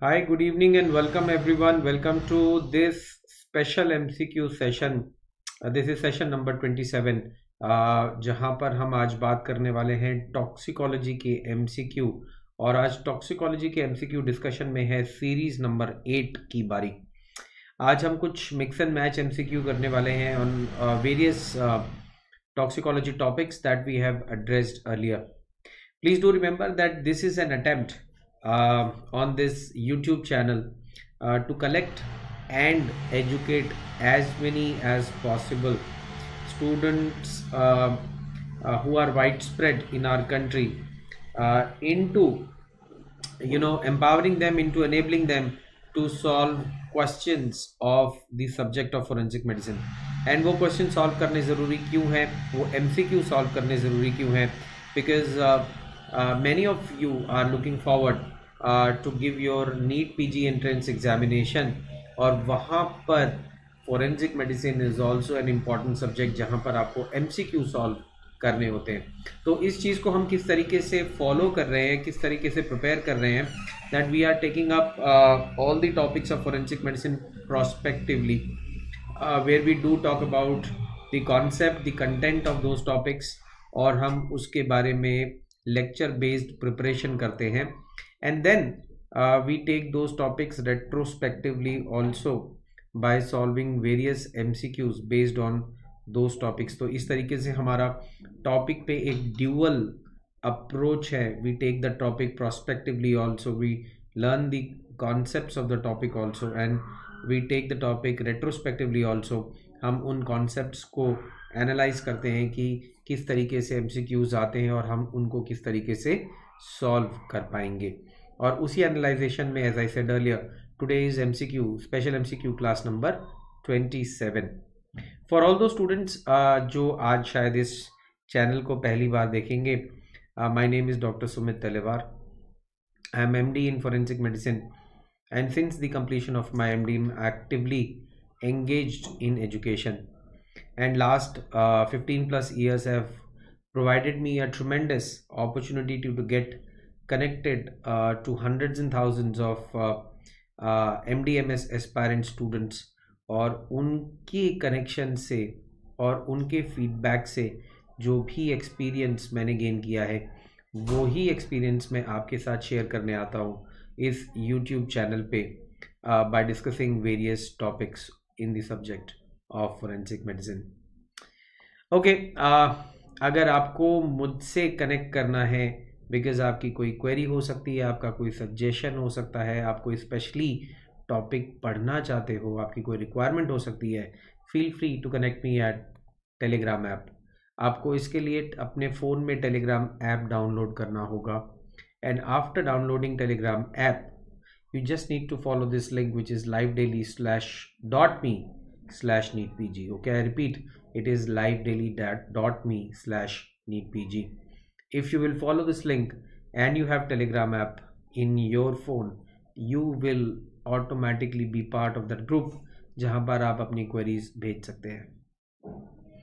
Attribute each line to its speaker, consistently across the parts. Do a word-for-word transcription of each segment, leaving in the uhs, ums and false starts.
Speaker 1: Hi, good evening and welcome everyone. Welcome to this special M C Q session. Uh, this is session number twenty-seven, uh, जहाँ पर हम आज बात करने वाले हैं टॉक्सिकोलॉजी के M C Q। और आज टॉक्सिकोलॉजी के M C Q डिस्कशन में है सीरीज नंबर एट की बारी। आज हम कुछ mix and match M C Q करने वाले हैं on various toxicology topics that we have addressed earlier. Please do remember that this is an attempt uh, on this YouTube channel uh, to collect and educate as many as possible students uh, uh, who are widespread in our country uh, into you know empowering them, into enabling them to solve questions of the subject of forensic medicine। and वो question solve करने ज़रूरी क्यों हैं, वो M C Q solve करने ज़रूरी क्यों हैं? Because uh, Uh, many of you are looking forward uh, to give your NEET P G entrance examination, और वहाँ पर forensic medicine is also an important subject जहाँ पर आपको M C Q solve करने होते हैं। तो इस चीज़ को हम किस तरीके से follow कर रहे हैं, किस तरीके से prepare कर रहे हैं, that we are taking up uh, all the topics of forensic medicine prospectively, uh, where we do talk about the concept, the content of those topics, और हम उसके बारे में लेक्चर बेस्ड प्रिपरेशन करते हैं। And then we take those topics retrospectively also by solving various MCQs based on those topics. तो इस तरीके से हमारा टॉपिक पे एक ड्यूअल अप्रोच है। We take the topic prospectively also, we learn the concepts of the topic also, and we take the topic retrospectively also. हम उन कॉन्सेप्ट्स को एनालाइज करते हैं कि किस तरीके से एमसीक्यूज आते हैं और हम उनको किस तरीके से सॉल्व कर पाएंगे। और उसी एनालाइजेशन में, as I said earlier, today is MCQ special MCQ class number twenty seven. For all those students जो आज शायद इस चैनल को पहली बार देखेंगे, my name is doctor Sumit Talewar. I am MD in forensic medicine, and since the completion of my MD I am actively engaged in education, and last uh, fifteen plus years have provided me a tremendous opportunity to, to get connected uh, to hundreds and thousands of uh, uh, M D M S aspirant students, और उनकी connection से और उनके feedback से जो भी experience मैंने gain किया है, वो ही एक्सपीरियंस मैं आपके साथ शेयर करने आता हूँ इस यूट्यूब चैनल पे by discussing various topics in the subject of forensic medicine. okay, uh, अगर आपको मुझसे कनेक्ट करना है, बिकॉज आपकी कोई क्वेरी हो सकती है, आपका कोई सजेशन हो सकता है, आप कोई स्पेशली टॉपिक पढ़ना चाहते हो, आपकी कोई रिक्वायरमेंट हो सकती है, feel free to connect me at Telegram app. आपको इसके लिए अपने फ़ोन में टेलीग्राम ऐप डाउनलोड करना होगा, and after downloading Telegram app you just need to follow this link, which is livedaily slash dot me slash neatpg. okay, I repeat, it is livedaily dot me slash neatpg. If you will follow this link and you have telegram app in your phone, you will automatically be part of that group जहाँ पर आप अपनी queries भेज सकते हैं।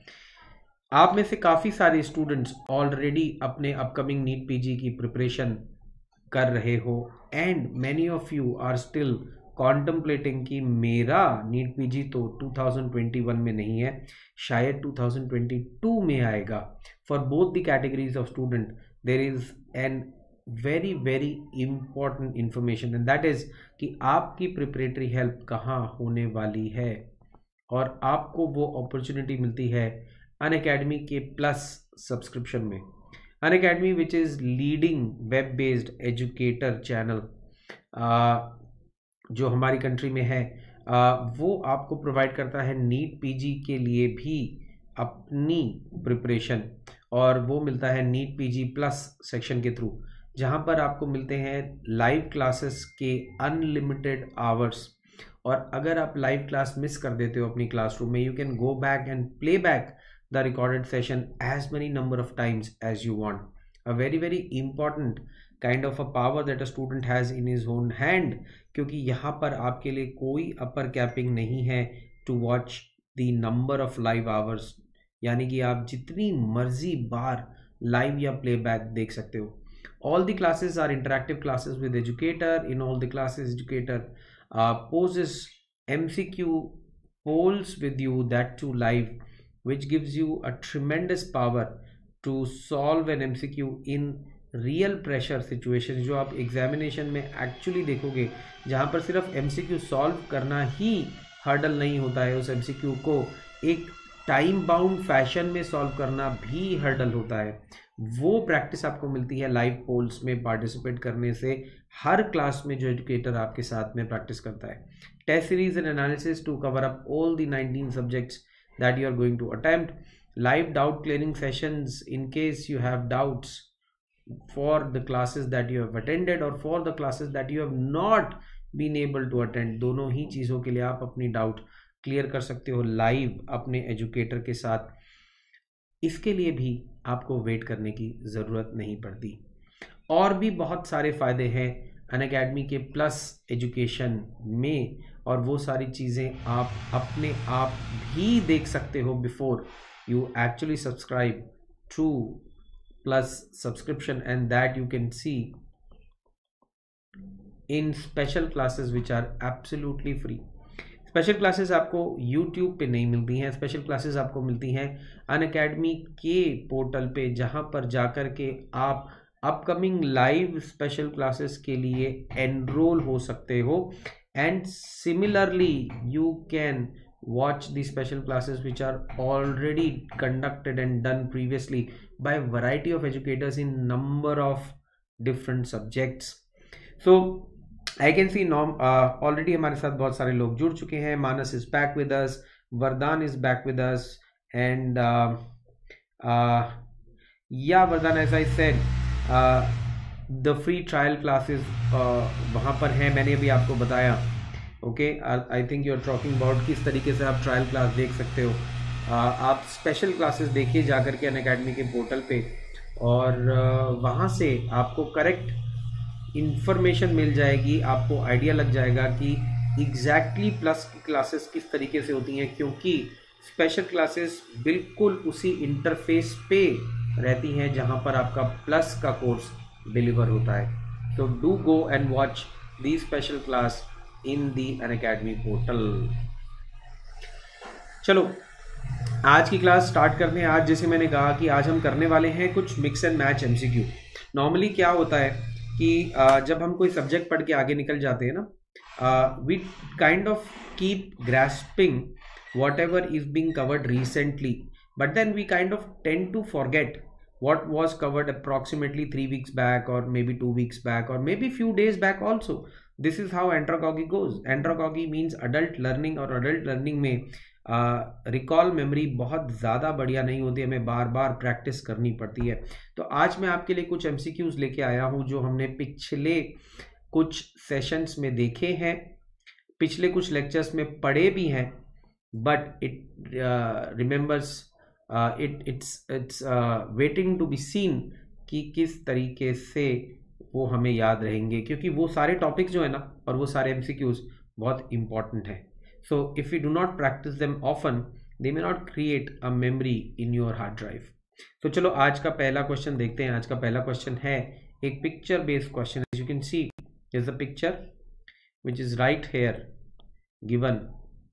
Speaker 1: आप में से काफ़ी सारे स्टूडेंट्स ऑलरेडी अपने अपकमिंग नीट पीजी की प्रिपरेशन कर रहे हो, and many of you are still contemplating कि मेरा नीट पीजी तो टू थाउजेंड ट्वेंटी वन में नहीं है, शायद टू थाउजेंड ट्वेंटी टू में आएगा। For both the categories of student there is an very very important information, and that is कि आपकी प्रिपरेटरी हेल्प कहाँ होने वाली है, और आपको वो अपॉर्चुनिटी मिलती है अनअकैडमी के प्लस सब्सक्रिप्शन में। Unacademy which is leading web based educator channel जो हमारी कंट्री में है, uh, वो आपको प्रोवाइड करता है नीट पीजी के लिए भी अपनी प्रिपरेशन, और वो मिलता है नीट पीजी प्लस सेक्शन के थ्रू, जहाँ पर आपको मिलते हैं लाइव क्लासेस के अनलिमिटेड आवर्स। और अगर आप लाइव क्लास मिस कर देते हो अपनी क्लासरूम में, you can go back and play back the recorded session as many number of times as you want. A very very important kind of a power that a student has in his own hand, क्योंकि यहाँ पर आपके लिए कोई अपर capping नहीं है to watch the number of live hours, यानी कि आप जितनी मर्जी बार लाइव या प्लेबैक देख सकते हो। All the classes are interactive classes with educator. In all the classes, educator uh, poses M C Q polls with you, that too live, which gives you a tremendous power to solve an M C Q in real pressure situation, जो आप examination में actually देखोगे, जहाँ पर सिर्फ M C Q solve करना ही hurdle नहीं होता है, उस M C Q को एक टाइम बाउंड फैशन में सॉल्व करना भी हर्डल होता है। वो प्रैक्टिस आपको मिलती है लाइव पोल्स में पार्टिसिपेट करने से। हर क्लास में जो एजुकेटर आपके साथ में प्रैक्टिस करता है। Test series and analysis to cover up all the nineteen subjects that you are going to attempt. Live doubt clearing sessions in case you have doubts for the classes that you have attended or for the classes that you have not been able to attend. दोनों ही चीज़ों के लिए आप अपनी doubt clear कर सकते हो live अपने एजुकेटर के साथ. इसके लिए भी आपको वेट करने की ज़रूरत नहीं पड़ती. और भी बहुत सारे फ़ायदे हैं अनअकैडमी के प्लस एजुकेशन में, और वो सारी चीज़ें आप अपने आप भी देख सकते हो before you actually subscribe to plus subscription, and that you can see in special classes which are absolutely free. Special classes आपको यूट्यूब पे नहीं मिलती हैं, स्पेशल क्लासेस आपको मिलती हैं अनअकैडमी के पोर्टल पे, जहां पर जाकर के आप अपकमिंग लाइव स्पेशल क्लासेस के लिए एनरोल हो सकते हो. And similarly you can watch the special classes which are already conducted and done previously by a variety of educators in number of different subjects. So I can see norm uh, already हमारे साथ बहुत सारे लोग जुड़ चुके हैं. मानस is back with us, Vardhan is back with us, and uh, uh, yeah Vardhan, as I said, uh, the free trial classes uh, वहाँ पर हैं, मैंने अभी आपको बताया. Okay, I think you are talking about किस तरीके से आप ट्रायल क्लास देख सकते हो. uh, आप स्पेशल क्लासेस देखिए जाकर के अनअकैडमी के पोर्टल पे, और uh, वहाँ से आपको करेक्ट इंफॉर्मेशन मिल जाएगी. आपको आइडिया लग जाएगा कि एग्जैक्टली प्लस की क्लासेस किस तरीके से होती हैं, क्योंकि स्पेशल क्लासेस बिल्कुल उसी इंटरफेस पे रहती हैं जहाँ पर आपका प्लस का कोर्स डिलीवर होता है. तो do go and watch the special class in the Unacademy portal. चलो आज की क्लास स्टार्ट करते हैं. आज जैसे मैंने कहा कि आज हम करने वाले हैं कुछ mix and match MCQ. Normally क्या होता है कि जब हम कोई सब्जेक्ट पढ़ के आगे निकल जाते हैं ना, we kind of keep grasping whatever is being covered recently, but then we kind of tend to forget what was covered approximately three weeks back, or maybe two weeks back, or maybe few days back also. This is how andragogy goes. Andragogy means adult learning, और adult learning में recall memory बहुत ज़्यादा बढ़िया नहीं होती, हमें बार बार practice करनी पड़ती है. तो आज मैं आपके लिए कुछ एमसीक्यूज लेके आया हूँ जो हमने पिछले कुछ सेशंस में देखे हैं, पिछले कुछ लेक्चर्स में पढ़े भी हैं, but it remembers Uh, it it's it's uh, waiting to be seen कि किस तरीके से वो हमें याद रहेंगे, क्योंकि वो सारे टॉपिक्स जो है ना, और वो सारे एमसीक्यूज बहुत इंपॉर्टेंट हैं. So if you do not practice them often, they may not create a memory in your hard drive. तो चलो आज का पहला क्वेश्चन देखते हैं. आज का पहला क्वेश्चन है एक picture based question. As you can see is a picture which is right here given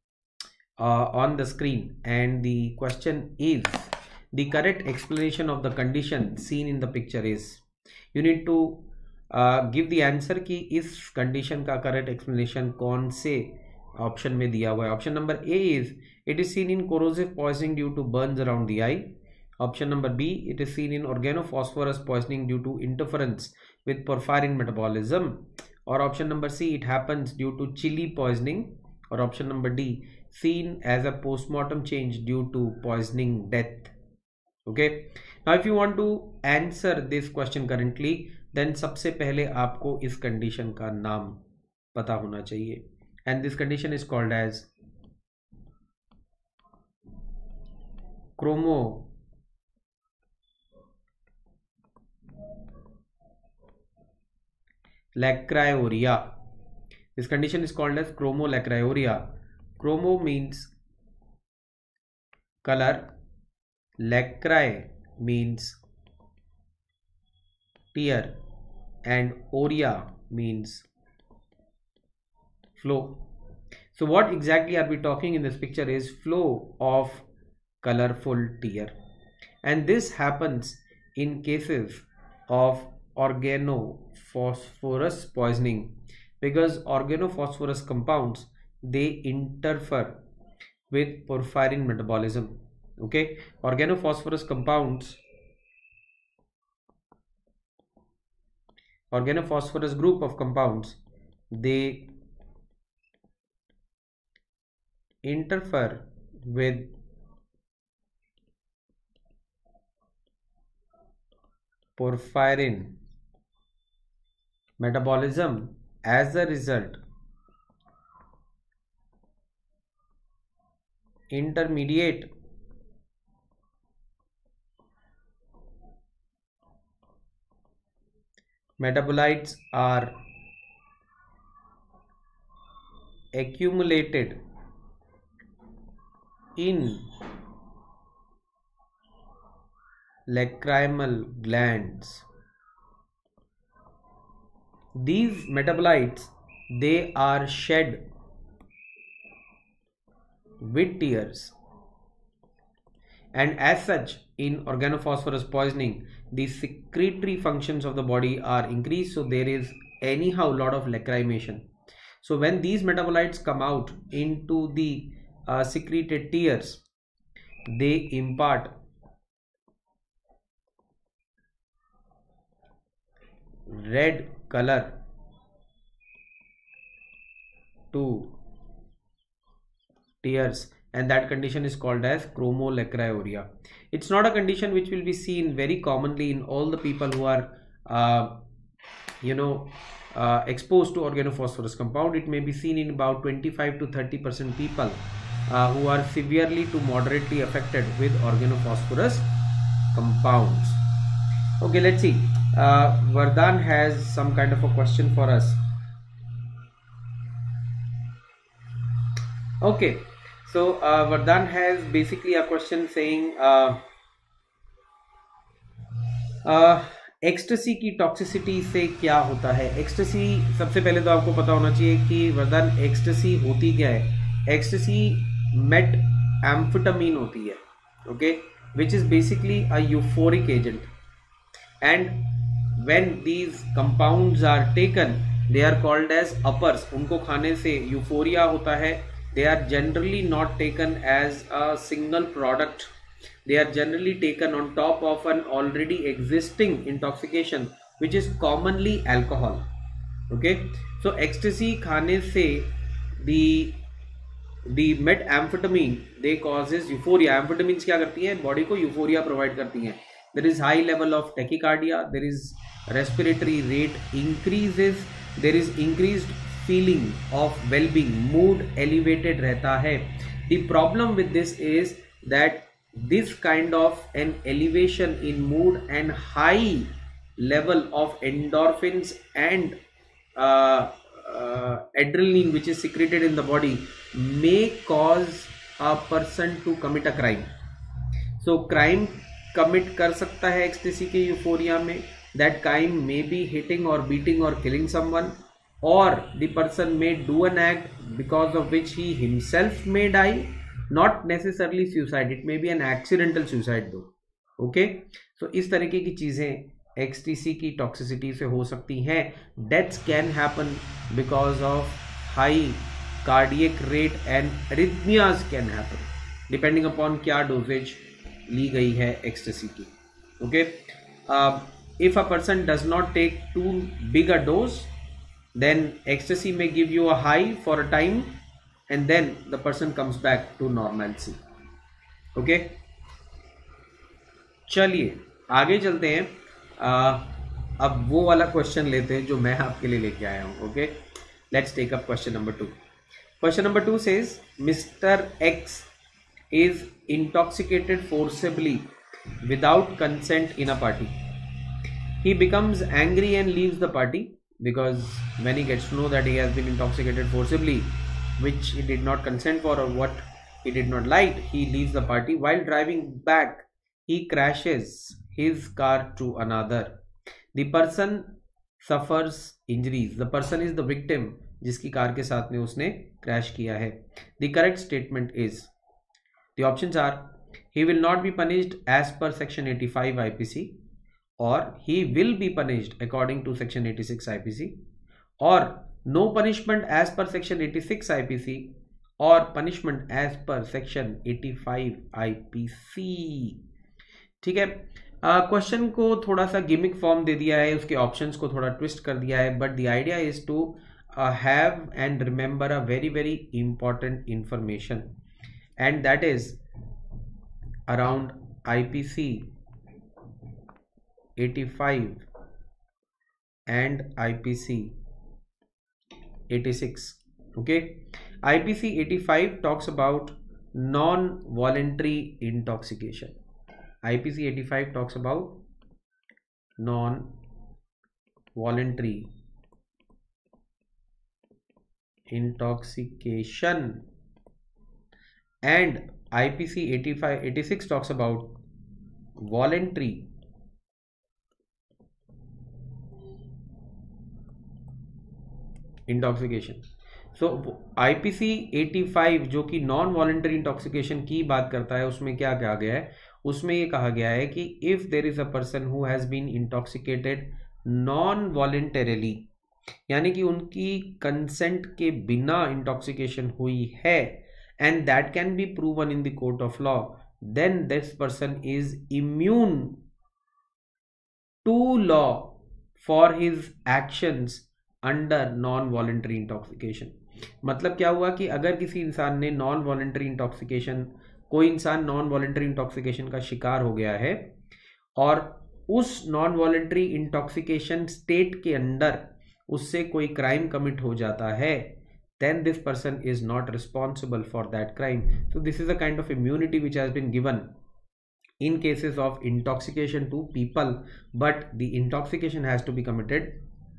Speaker 1: Uh, on the screen, and the question is, the correct explanation of the condition seen in the picture is. You need to uh, give the answer कि इस condition का correct explanation कौन से option में दिया हुआ है. Option number A is, it is seen in corrosive poisoning due to burns around the eye. Option number B, it is seen in organophosphorus poisoning due to interference with porphyrin metabolism. Or option number C, it happens due to chili poisoning. Or option number D, seen as a postmortem change due to poisoning death. Okay, now if you want to answer this question currently, then सबसे पहले आपको इस condition का नाम पता होना चाहिए, and this condition is called as chromo lacryuria. This condition is called as chromolacryuria. Chromo means color, lacry means tear, and oria means flow. So what exactly are we talking in this picture is flow of colorful tear, and this happens in cases of organophosphorus poisoning, because organophosphorus compounds, they interfere with porphyrin metabolism. Okay, organophosphorus compounds, organophosphorus group of compounds, they interfere with porphyrin metabolism. As a result, intermediate metabolites are accumulated in lacrimal glands. These metabolites, they are shed with tears, and as such in organophosphorus poisoning the secretory functions of the body are increased, so there is anyhow lot of lacrimation. So when these metabolites come out into the uh, secreted tears, they impart red color to tears, and that condition is called as chromolacriuria. It's not a condition which will be seen very commonly in all the people who are uh, you know uh, exposed to organophosphorus compound. It may be seen in about twenty-five to thirty percent people uh, who are severely to moderately affected with organophosphorus compounds. Okay, let's see. uh, Vardhan has some kind of a question for us. Okay, so uh, Vardhan has basically a question saying uh, uh, ecstasy की toxicity से क्या होता है. Ecstasy, सबसे पहले तो आपको पता होना चाहिए कि वरदान एक्सटेसी होती क्या है. एक्सटेसी मेट एम्फेटामीन होती है, okay, which is basically a euphoric agent, and when these compounds are taken they are called as uppers. उनको खाने से यूफोरिया होता है. They are generally not taken as a single product. They are generally taken on top of an already existing intoxication, which is commonly alcohol. Okay, so ecstasy खाने से the the methamphetamine they causes euphoria. Amphetamines क्या करती हैं, body को euphoria provide करती हैं. There is high level of tachycardia. There is respiratory rate increases. There is increased feeling of well-being. Mood elevated रहता है. The problem with this is that this kind of an elevation in mood and high level of endorphins and uh, uh, adrenaline which is secreted in the body may cause a person to commit a crime. So crime commit कर सकता है ecstasy के euphoria में. That crime may be hitting or beating or killing someone, or the person may do an act because of which he himself may die. Not necessarily suicide, it may be an accidental suicide though. Okay, so इस तरीके की चीजें एक्सटीसी की toxicity से हो सकती हैं. Deaths can happen because of high cardiac rate and arrhythmias can happen depending upon क्या dosage ली गई है एक्सटीसी की. Okay, uh, if a person does not take too big a dose, then ecstasy may give you a high for a time, and then the person comes back to normalcy. Okay, चलिए आगे चलते हैं. आ, अब वो वाला question लेते हैं जो मैं आपके लिए लेके आया हूं. Okay, let's take up question number two. Question number two says mister X is intoxicated forcibly without consent in a party. He becomes angry and leaves the party, because when he gets to know that he has been intoxicated forcibly, which he did not consent for or what he did not like, he leaves the party. While driving back, he crashes his car to another. The person suffers injuries. The person is the victim जिसकी car के साथ में उसने crash किया है. The correct statement is, the options are, he will not be punished as per section eighty-five I P C, or he will be punished according to section eighty-six I P C, or no punishment as per section eighty-six I P C, or punishment as per section eighty-five I P C. ठीक है, question uh, को थोड़ा सा gimmick form दे दिया है, उसके options को थोड़ा ट्विस्ट कर दिया है, but the idea is to have and remember a very very important information, and that is around IPC eighty-five and I P C eighty-six. Okay, I P C eighty-five talks about non-voluntary intoxication. I P C eighty-five talks about non-voluntary intoxication, and I P C eighty-five eighty-six talks about voluntary intoxication. So IPC eighty-five जो कि non voluntary intoxication की बात करता है, उसमें क्या कहा गया है, उसमें ये कहा गया है कि if there is a person who has been intoxicated non voluntarily, यानी कि उनकी कंसेंट के बिना इंटॉक्सिकेशन हुई है, and that can be proven in the court of law, then this person is immune to law for his actions under non voluntary intoxication. मतलब क्या हुआ कि अगर किसी इंसान ने नॉन वॉलंटरी इंटॉक्सिकेशन, कोई इंसान नॉन वॉलंटरी इंटॉक्सिकेशन का शिकार हो गया है और उस नॉन वॉलंटरी इंटॉक्सिकेशन स्टेट के अंदर उससे कोई क्राइम कमिट हो जाता है, then this person is not responsible for that crime. So this is a kind of immunity which has been given in cases of intoxication to people, but the intoxication has to be committed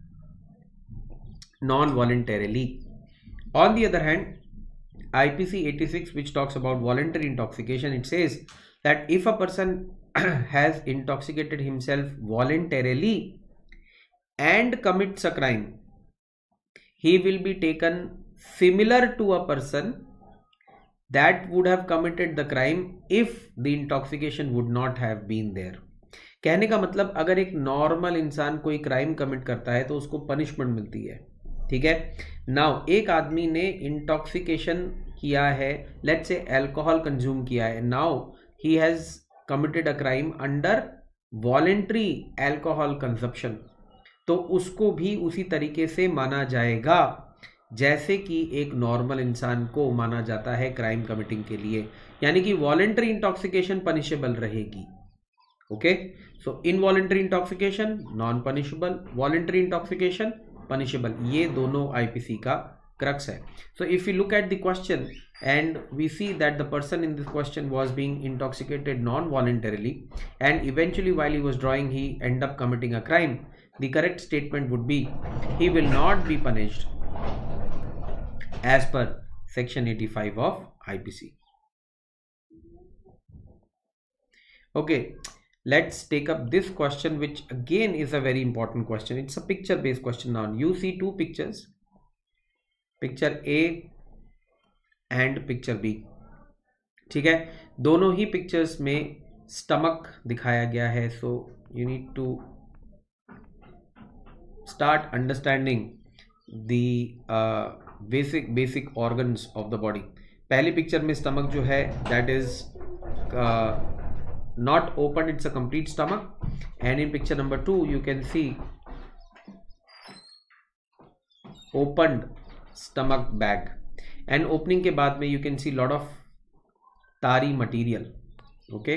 Speaker 1: non-voluntarily. On the other hand, I P C eighty-six, which talks about voluntary intoxication, it says that if a person has intoxicated himself voluntarily and commits a crime, he will be taken similar to a person that would have committed the crime if the intoxication would not have been there. कहने का मतलब, अगर एक normal इंसान कोई crime commit करता है तो उसको पनिशमेंट मिलती है, ठीक है. नाउ एक आदमी ने इंटॉक्सिकेशन किया है, लेट्स से अल्कोहल कंज्यूम किया है, now he has committed a crime under voluntary alcohol consumption, तो उसको भी उसी तरीके से माना जाएगा जैसे कि एक नॉर्मल इंसान को माना जाता है क्राइम कमिटिंग के लिए, यानी कि वॉलेंट्री इंटॉक्सिकेशन पनिशेबल रहेगी. Okay, so involuntary intoxication non punishable, voluntary intoxication punishable. ये दोनों आईपीसी का क्रक्स है. So if you look at the question and we see that the person in this question was being intoxicated non-voluntarily, and eventually while he was drawing he ended up committing a crime, the correct statement would be he will not be punished as per section eighty-five of I P C. Okay, let's take up this question, which again is a very important question. It's a picture based question. Now you see two pictures, picture A and picture B, ठीक है. दोनों ही pictures में stomach दिखाया गया है. So you need to start understanding the basic basic organs of the body. पहली picture में stomach जो है that is not open, it's a complete stomach. And in picture number two you can see opened stomach bag, and opening के बाद में you can see lot of tarry material. Okay,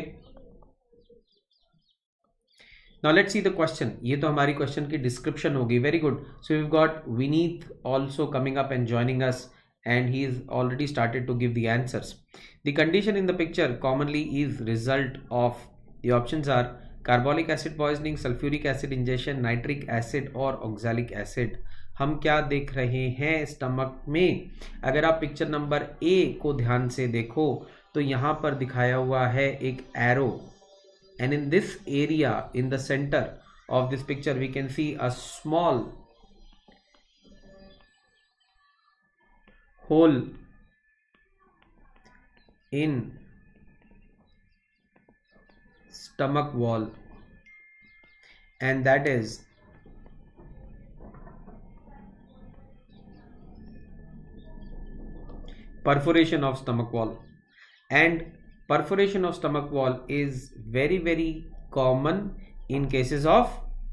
Speaker 1: now let's see the question. ये तो हमारी question की description होगी. Very good. So we got Vineet also coming up and joining us, and he is already started to give the answers. The condition in the picture commonly is result of the options are carbolic acid poisoning, sulphuric acid injection, nitric acid और oxalic acid. हम क्या देख रहे हैं stomach में? अगर आप picture number A को ध्यान से देखो तो यहाँ पर दिखाया हुआ है एक arrow, and in this area in the centre of this picture, we can see a small hole in stomach wall, and that is perforation of stomach wall. And perforation of stomach wall is very very common in cases of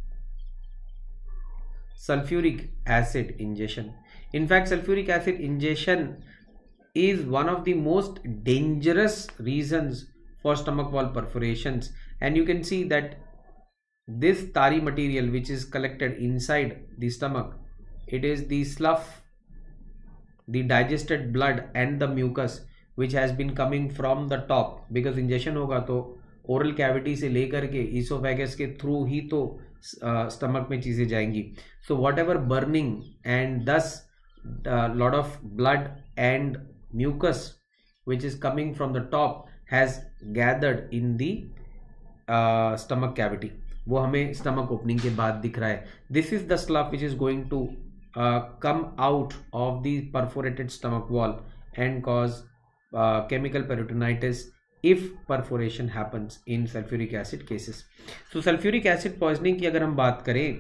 Speaker 1: sulfuric acid ingestion. In fact, sulfuric acid ingestion is one of the most dangerous reasons for stomach wall perforations. And you can see that this tarry material which is collected inside the stomach, it is the slough, the digested blood and the mucus which has been coming from the top, because ingestion होगा तो oral cavity से लेकर के oesophagus के through ही तो stomach uh, में चीज़ें जाएंगी. So whatever burning and this lot of blood and mucus which is coming from the top has gathered in the stomach cavity, वो हमें स्टमक ओपनिंग के बाद दिख रहा है. This is the slough which is going to come out of the perforated stomach wall and cause uh, chemical peritonitis if perforation happens in sulfuric acid cases. So sulfuric acid poisoning की अगर हम बात करें,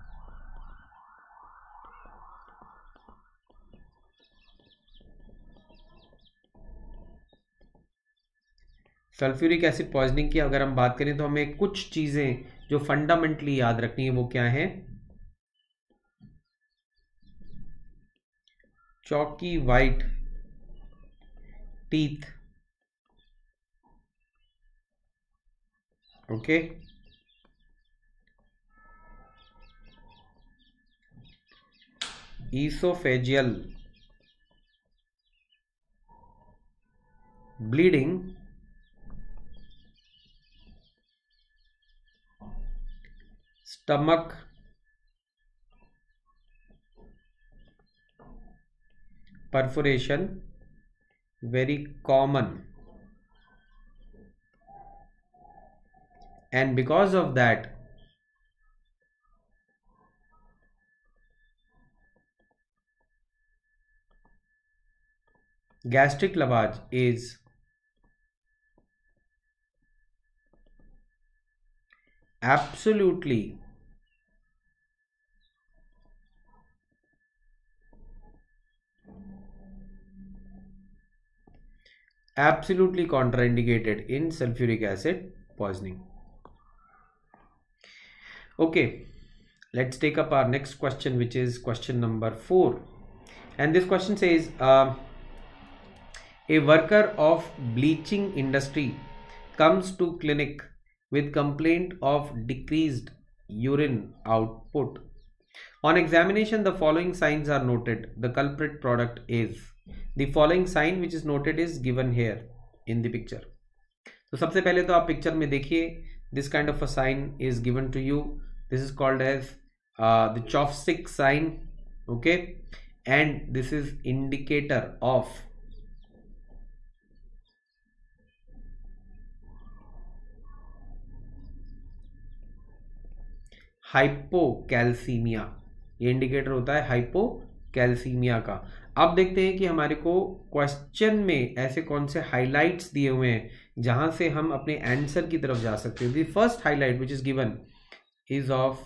Speaker 1: sulphuric acid poisoning की अगर हम बात करें तो हमें कुछ चीजें जो फंडामेंटली याद रखनी है वो क्या है. chalky white teeth, okay, esophageal bleeding, stomach perforation, very common, and because of that gastric lavage is absolutely absolutely contraindicated in sulfuric acid poisoning. Okay, let's take up our next question, which is question number four. And this question says uh, a worker of bleaching industry comes to clinic with complaint of decreased urine output. On examination, the following signs are noted. The culprit product is, the following sign which is noted is given here in the picture. तो सबसे पहले तो आप picture में देखिए, this kind of a sign is given to you. This is called as uh, the chopstick sign, okay, and this is indicator of hypocalcaemia. ये indicator होता है हाइपोकैल्सीमिया का. अब देखते हैं कि हमारे को क्वेश्चन में ऐसे कौन से हाइलाइट्स दिए हुए हैं जहां से हम अपने आंसर की तरफ जा सकते हैं. The first highlight which is given is of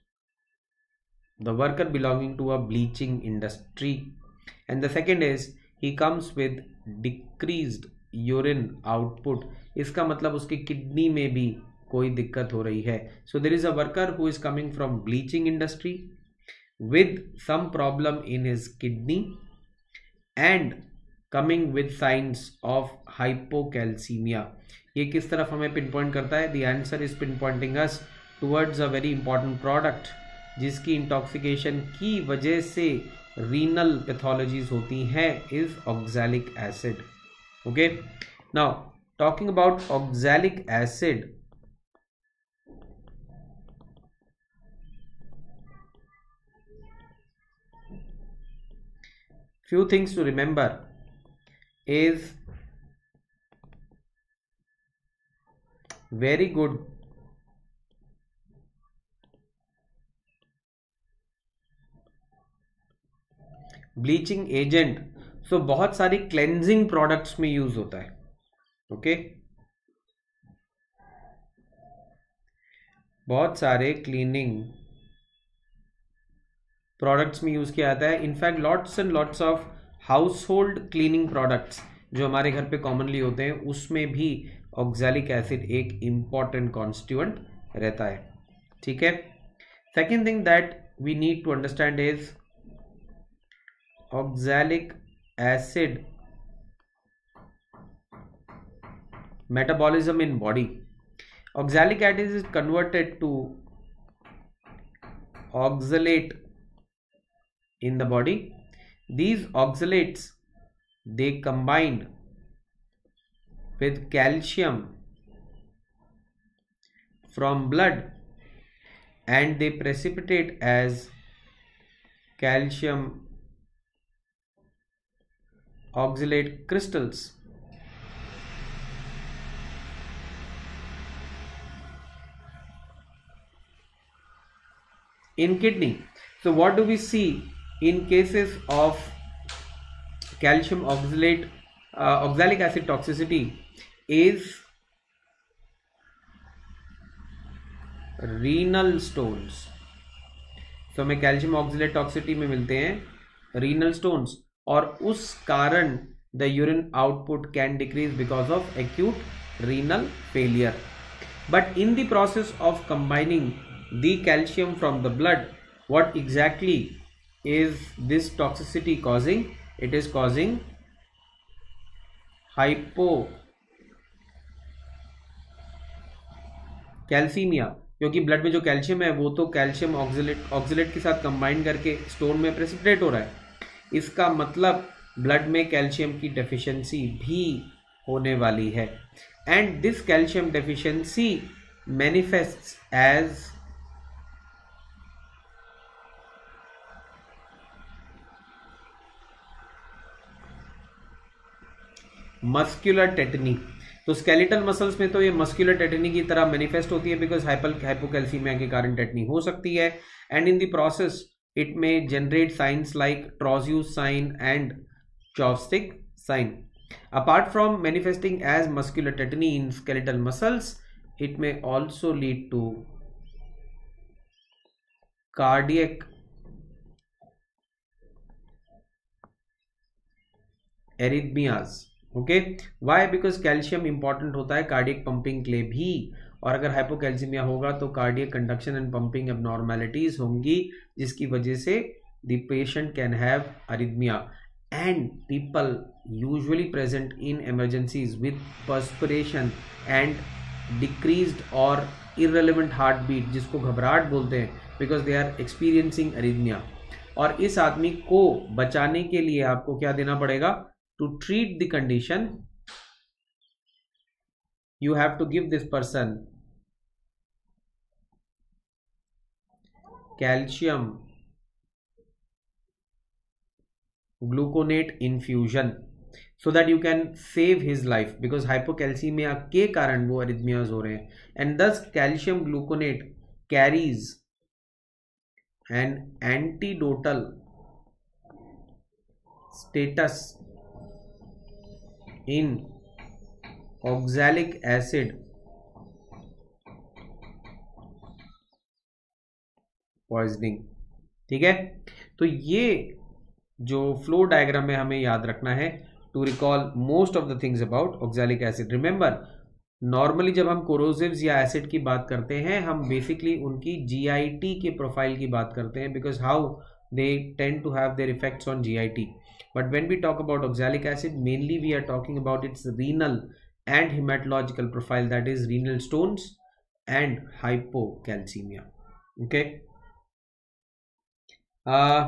Speaker 1: the worker belonging to a bleaching industry, and the second is he comes with decreased urine output. इसका मतलब उसकी किडनी में भी कोई दिक्कत हो रही है. So there is a worker who is coming from bleaching industry with some problem in his kidney and coming with signs of hypocalcemia. ये किस तरफ हमें pinpoint करता है? The answer is pinpointing us towards a very important product जिसकी intoxication की वजह से renal pathologies होती हैं, is oxalic acid. Okay, now talking about oxalic acid, few things to remember is very good bleaching agent, so बहुत सारी cleansing products में use होता है. Okay okay? बहुत सारे क्लीनिंग प्रोडक्ट्स में यूज किया जाता है. In fact lots and lots of household cleaning products जो हमारे घर पे कॉमनली होते हैं उसमें भी ऑक्सैलिक एसिड एक इंपॉर्टेंट कॉन्स्टिट्यूएंट रहता है. ठीक है. Second thing that we need to understand is oxalic acid metabolism in body. Oxalic acid is converted to oxalate in the body. These oxalates, they combine with calcium from blood and they precipitate as calcium oxalate crystals. In kidney. So what do we see in cases of calcium oxalate uh, oxalic acid toxicity is renal stones. So हमें calcium oxalate toxicity में मिलते हैं renal stones और उस कारण the urine output can decrease because of acute renal failure. But in the process of combining the calcium from the blood, what exactly is this toxicity causing? It is causing hypocalcemia, क्योंकि blood में जो calcium है वो तो calcium oxalate oxalate के साथ combine करके stone में प्रेसिपिटेट हो रहा है. इसका मतलब ब्लड में कैल्शियम की डेफिशिएंसी भी होने वाली है. And this calcium deficiency manifests as muscular tetany. तो स्केलेटल मसल्स में तो ये मस्कुलर टेटनी की तरह मैनिफेस्ट होती है बिकॉज हाइपर हाइपोकैल्सीमिया के कारण टेटनी हो सकती है. And in the process it may generate signs like Trousseau's sign and Chvostek sign. Apart from manifesting as muscular tetany in skeletal muscles, it may also lead to cardiac arrhythmias. Okay, why? Because calcium important होता है cardiac pumping के लिए भी, और अगर hypocalcaemia होगा तो cardiac conduction and pumping abnormalities होंगी जिसकी वजह से the patient can have arrhythmia. And people usually present in emergencies with perspiration and decreased और इररिलेवेंट हार्ट बीट, जिसको घबराहट बोलते हैं, because they are experiencing arrhythmia. और इस आदमी को बचाने के लिए आपको क्या देना पड़ेगा? To treat the condition, you have to give this person calcium gluconate infusion so that you can save his life, because hypocalcemia के कारण वो arrhythmias हो रहे हैं. And thus calcium gluconate carries an antidotal status in oxalic acid poisoning. ठीक है. तो ये जो फ्लो डायग्राम में हमें याद रखना है to recall most of the things about oxalic acid. Remember, normally जब हम कोरोसिव्स या एसिड की बात करते हैं हम बेसिकली उनकी जीआईटी के प्रोफाइल की बात करते हैं, because how they tend to have their effects on G I T. But when we talk about oxalic acid, mainly we are talking about its renal and hematological profile, that is renal stones and hypocalcemia. Okay. Uh,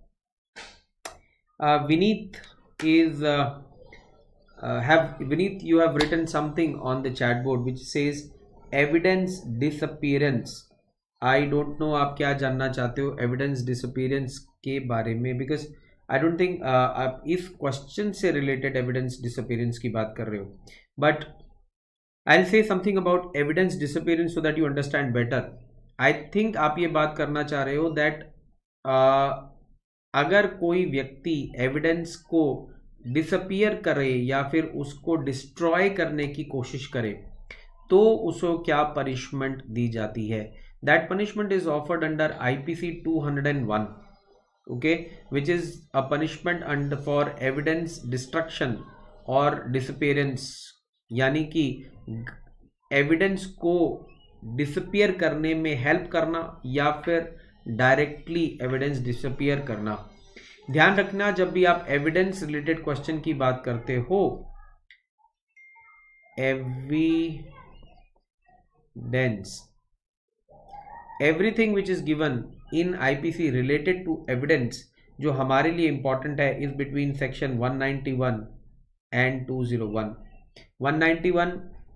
Speaker 1: uh, Vineet is uh, uh, have Vineet, you have written something on the chat board which says evidence disappearance. I don't know आप क्या जानना चाहते हो evidence disappearance के बारे में, because I don't think आप इस क्वेश्चन से रिलेटेड एविडेंस डिसअपीयरेंस की बात कर रहे हो. But I will say something about evidence disappearance so that you understand better. I think आप ये बात करना चाह रहे हो दैट अगर कोई व्यक्ति एविडेंस को डिसअपियर करे या फिर उसको डिस्ट्रॉय करने की कोशिश करे तो उसको क्या पनिशमेंट दी जाती है? That punishment is offered under IPC two hundred one, okay, which is a punishment under for evidence destruction और डिसअपियरेंस, यानी कि एविडेंस को डिसअपियर करने में हेल्प करना या फिर डायरेक्टली एविडेंस डिसअपियर करना। ध्यान रखना, जब भी आप एविडेंस रिलेटेड क्वेश्चन की बात करते हो, evidence, everything which is given in IPC related to evidence जो हमारे लिए इंपॉर्टेंट है is between section one ninety one and two zero one. One ninety one,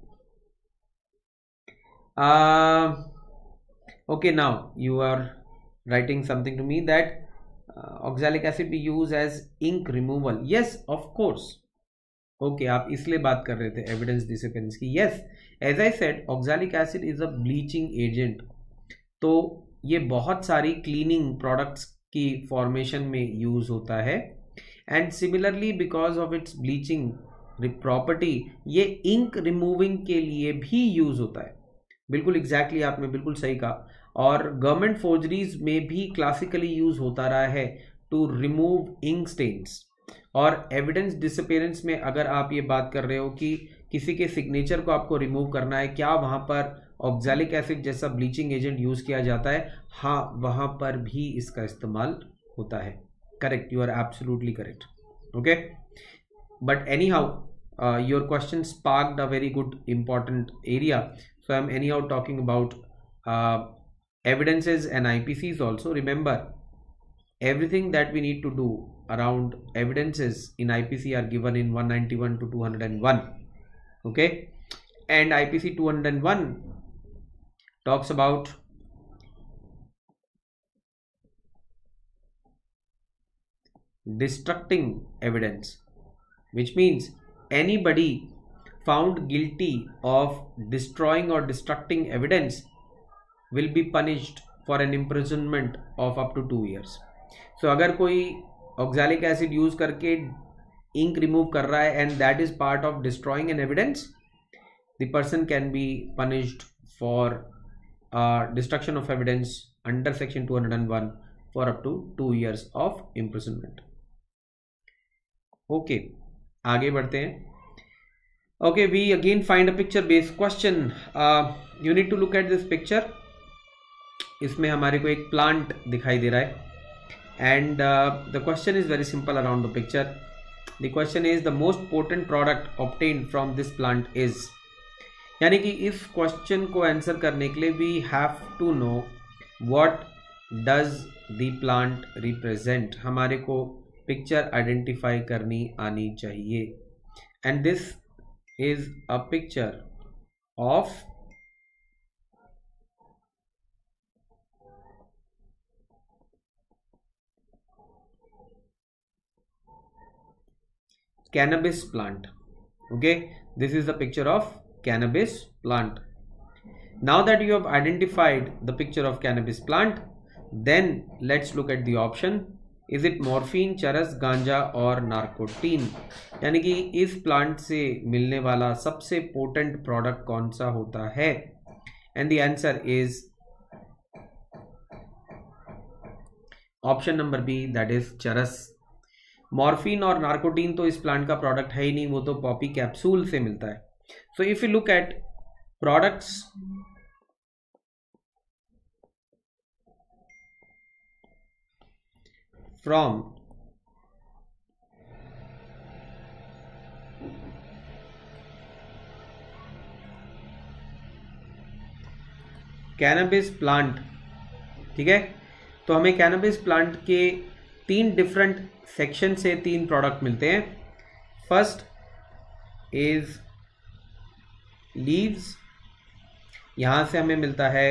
Speaker 1: uh, okay, now you are writing something to me that uh, oxalic acid be used as ink removal. Yes, of course. Okay, आप इसलिए बात कर रहे थे evidence disappearance की. yes, as I said, oxalic acid is a bleaching agent. तो ये बहुत सारी क्लीनिंग प्रोडक्ट्स की फॉर्मेशन में यूज होता है and similarly because of its bleaching property ये इंक रिमूविंग के लिए भी यूज होता है. बिल्कुल एग्जैक्टली exactly, आपने बिल्कुल सही कहा. और गवर्नमेंट फोर्जरीज में भी क्लासिकली यूज होता रहा है टू रिमूव इंक स्टेन्स. और एविडेंस डिसअपियरेंस में अगर आप ये बात कर रहे हो कि किसी के सिग्नेचर को आपको रिमूव करना है, क्या वहाँ पर ऑक्सैलिक एसिड जैसा ब्लीचिंग एजेंट यूज किया जाता है? हाँ, वहाँ पर भी इसका इस्तेमाल होता है. Correct, you are absolutely correct. Okay, but anyhow your question sparked a very good important area. So I am anyhow talking about uh, evidences and I P Cs also. Remember, everything that we need to do around evidences in I P C are given in one ninety-one to two hundred one. Okay, and I P C two hundred one talks about destructing evidence, which means anybody found guilty of destroying or destructing evidence will be punished for an imprisonment of up to two years. So अगर कोई oxalic acid use करके ink remove कर रहा है and that is part of destroying an evidence, the person can be punished for uh, destruction of evidence under section two hundred one for up to two years of imprisonment. Okay, आगे बढ़ते हैं. Okay, we again find a picture based question. uh, you need to look at this picture. इसमें हमारे को एक plant दिखाई दे रहा है and uh, the question is very simple around the picture. The question is the most potent product obtained from this plant is, यानी कि इस क्वेश्चन को आंसर करने के लिए we have to know what does the plant represent. हमारे को picture identify करनी आनी चाहिए and this is a picture of cannabis plant. Okay, this is the picture of cannabis plant. Now that you have identified the picture of cannabis plant, then let's look at the option. Is it morphine, charas, ganja और नार्कोटीन, यानी कि इस plant से मिलने वाला सबसे potent product कौन सा होता है? And the answer is option number B, that is charas. Morphine और नार्कोटीन तो इस प्लांट का प्रोडक्ट है ही नहीं, वो तो पॉपी कैप्सूल से मिलता है. So if you look at products from cannabis plant, ठीक है, तो हमें कैनबिस प्लांट के तीन डिफरेंट सेक्शन से तीन प्रोडक्ट मिलते हैं. फर्स्ट इज लीव्स, यहां से हमें मिलता है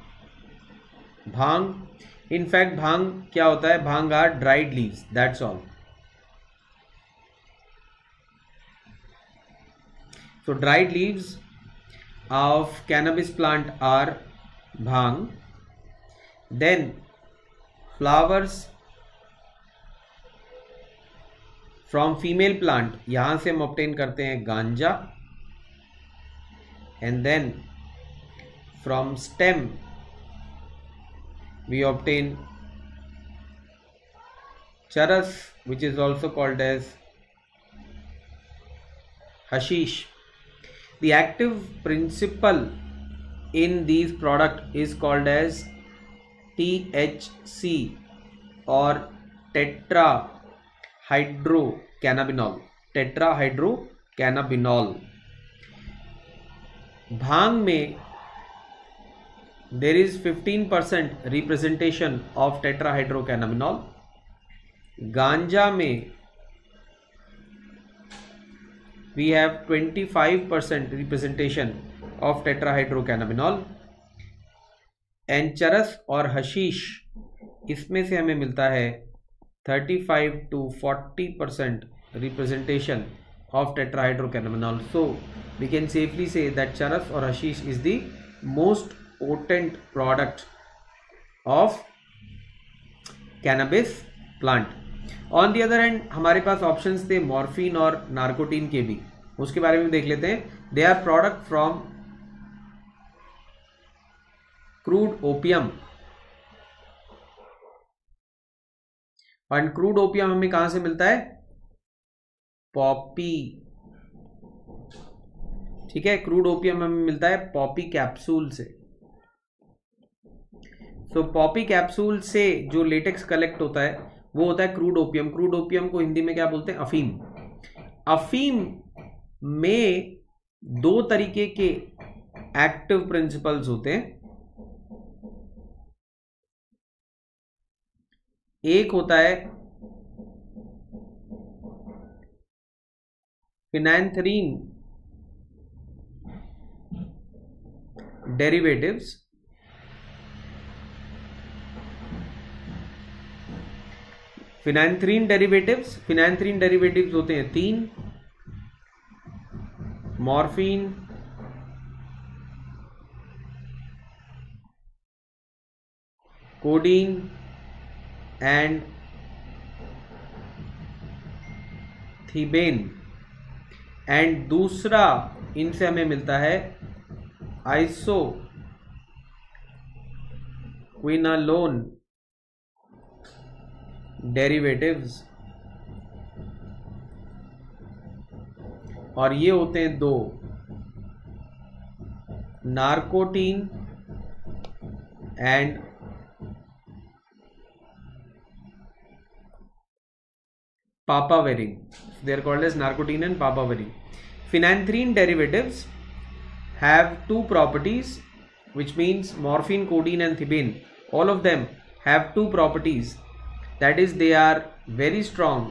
Speaker 1: भांग. इनफैक्ट भांग क्या होता है? Bhang are dried leaves, that's all. So dried leaves of cannabis plant are bhang. Then flowers from female plant यहां से हम ऑब्टेन करते हैं ganja, and then from stem we obtain charas which is also called as hashish. The active principle in these product is called as T H C or tetrahydrocannabinol. tetrahydrocannabinol. Bhang में there is fifteen percent representation of tetrahydrocannabinol. गांजा में we have twenty-five percent representation of tetrahydrocannabinol. And charas और hashish इसमें से हमें मिलता है thirty-five to forty percent representation of tetrahydrocannabinol. So we can safely say that charas or hashish is the most potent product of cannabis plant. On the other hand हमारे पास options थे morphine और नार्कोटीन के भी, उसके बारे में देख लेते हैं. They are product from crude opium, and crude opium हमें कहां से मिलता है? पॉपी. ठीक है, क्रूड ओपियम हमें मिलता है पॉपी कैप्सूल से. सो पॉपी कैप्सूल से जो लेटेक्स कलेक्ट होता है वो होता है क्रूड ओपियम. क्रूड ओपियम को हिंदी में क्या बोलते हैं? अफीम. अफीम में दो तरीके के एक्टिव प्रिंसिपल्स होते हैं. एक होता है phenanthrene derivatives, phenanthrene derivatives phenanthrene derivatives होते हैं तीन: मॉर्फिन, कोडीन एंड थीबेन. एंड दूसरा इनसे हमें मिलता है आइसो क्विनालोन डेरिवेटिव्स, और ये होते हैं दो: narcotine and papaverine. They are called as narcotin and papaverine. Phenanthrene derivatives have two properties, which means morphine, codeine and thebaine. All of them have two properties. That is, they are very strong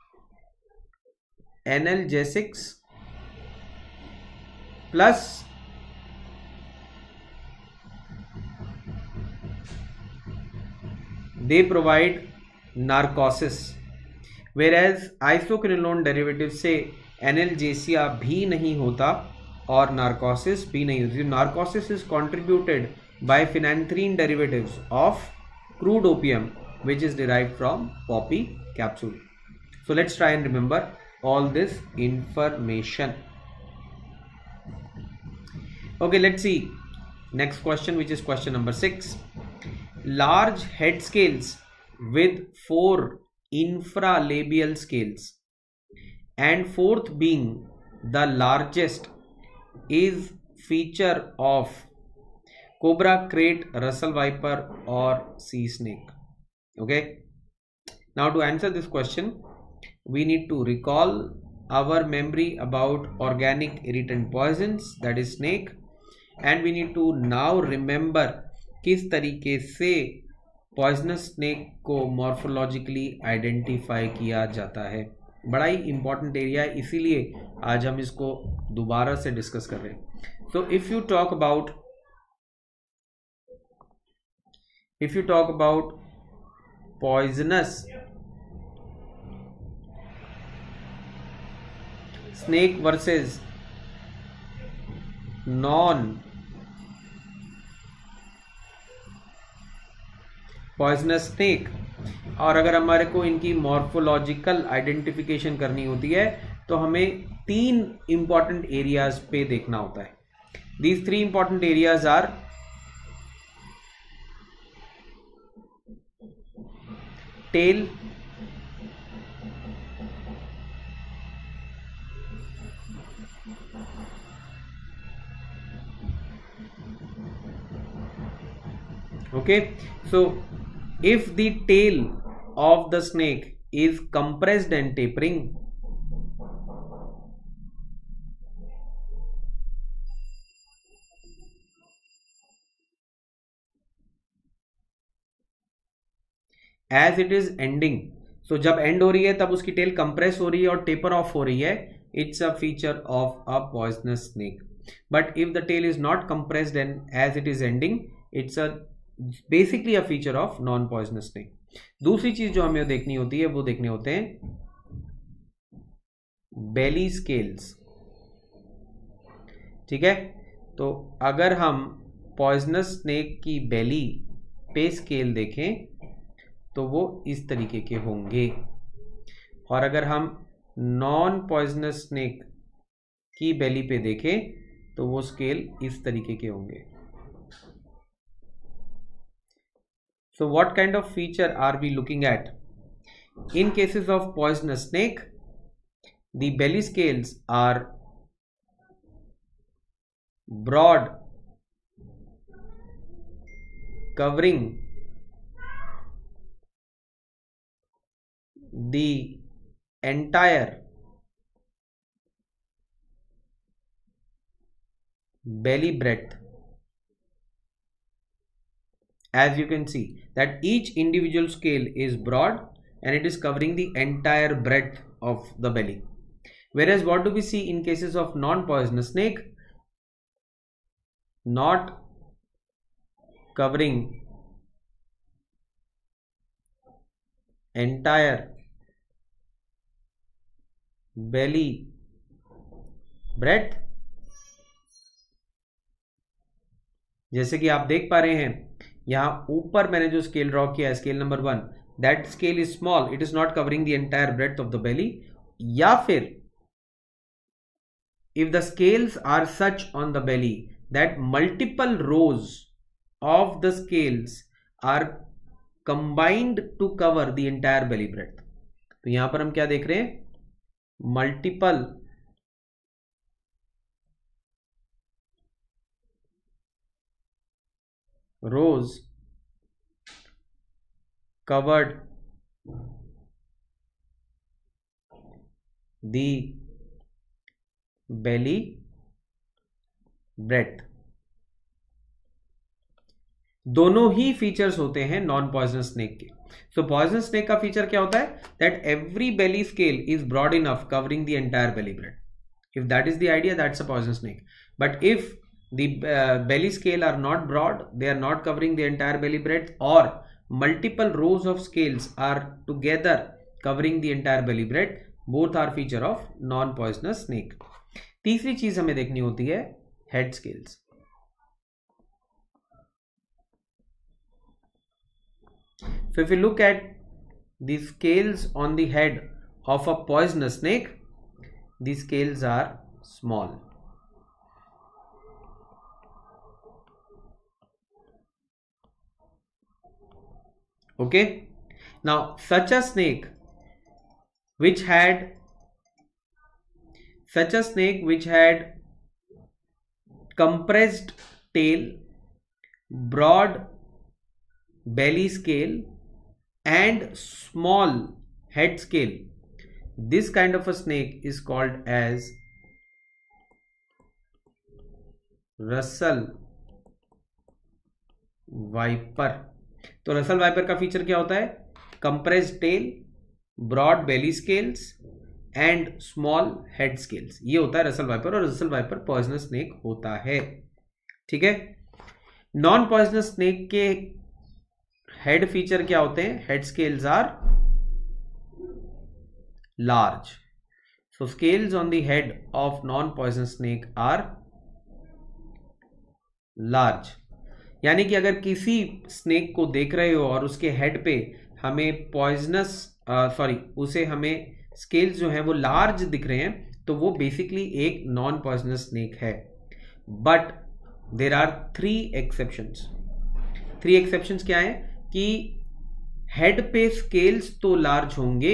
Speaker 1: analgesics plus they provide narcosis. Whereas isoquinolone derivative से analgesia भी नहीं होता और narcosis भी नहीं होती. Narcosis is contributed by phenanthrene derivatives of crude opium which is derived from poppy capsule. So let's try and remember all this information. Okay, let's see next question, which is question number six. Large head scales with four infralabial scales and fourth being the largest is feature of cobra, crate, Russell viper or sea snake. Okay, now to answer this question we need to recall our memory about organic irritant poisons, that is snake, and we need to now remember किस तरीके से poisonous snake को morphologically identify किया जाता है. बड़ा ही important area है, इसीलिए आज हम इसको दोबारा से डिस्कस कर रहे हैं. So if you talk about if you talk about poisonous snake versus non poisonous snake, और अगर हमारे को इनकी मॉर्फोलॉजिकल आइडेंटिफिकेशन करनी होती है तो हमें तीन इंपॉर्टेंट एरियाज पे देखना होता है. These three important areas are tail, okay, so if the tail of the snake is compressed and tapering, as it is ending, so जब एंड हो रही है तब उसकी टेल कंप्रेस हो रही है और टेपर ऑफ हो रही है, it's a feature of a poisonous snake. But if the tail is not compressed and as it is ending, it's a basically a feature of non poisonous snake. दूसरी चीज जो हमें देखनी होती है वो देखने होते हैं बेली स्केल्स. ठीक है, तो अगर हम पॉइजनस स्नेक की बेली पे स्केल देखें तो वो इस तरीके के होंगे, और अगर हम नॉन पॉइजनस स्नेक की बेली पे देखें तो वो स्केल इस तरीके के होंगे. So what kind of feature are we looking at? In cases of poisonous snake, the belly scales are broad, covering the entire belly breadth. As you can see that each individual scale is broad and it is covering the entire breadth of the belly. Whereas what do we see in cases of non-poisonous snake? Not covering entire belly breadth. जैसे कि आप देख पा रहे हैं यहां ऊपर मैंने जो स्केल ड्रॉ किया है, scale number one, that scale is small, it is not covering the entire breadth of the belly. या फिर if the scales are such on the belly that multiple rows of the scales are combined to cover the entire belly breadth. तो यहां पर हम क्या देख रहे हैं, multiple rows covered the belly breadth. दोनों ही फीचर्स होते हैं नॉन पॉइजनस स्नेक के. सो पॉइजनस स्नेक का फीचर क्या होता है, that every belly scale is broad enough covering the entire belly breadth. If that is the idea, that's a poisonous snake. But if the uh, belly scale are not broad, they are not covering the entire belly breadth, or multiple rows of scales are together covering the entire belly breadth, both are feature of non poisonous snake. तीसरी चीज हमें देखनी होती है head scales. So if you look at the scales on the head of a poisonous snake, the scales are small. Okay, now such a snake which had such a snake which had compressed tail, broad belly scale and small head scale, this kind of a snake is called as Russell Viper. तो Russell viper का feature क्या होता है, compressed tail, broad belly scales and small head scales. ये होता है Russell viper, और Russell viper poisonous snake होता है. ठीक है, नॉन पॉइजनस स्नेक के हेड फीचर क्या होते हैं, head scales are large. So scales on the head of non poisonous snake are large. यानी कि अगर किसी स्नेक को देख रहे हो और उसके हेड पे हमें पॉइजनस सॉरी उसे हमें स्केल्स जो हैं वो लार्ज दिख रहे हैं, तो वो बेसिकली एक नॉन पॉइजनस स्नेक है। But there are three exceptions. Three exceptions क्या है कि हेड पे स्केल्स तो लार्ज होंगे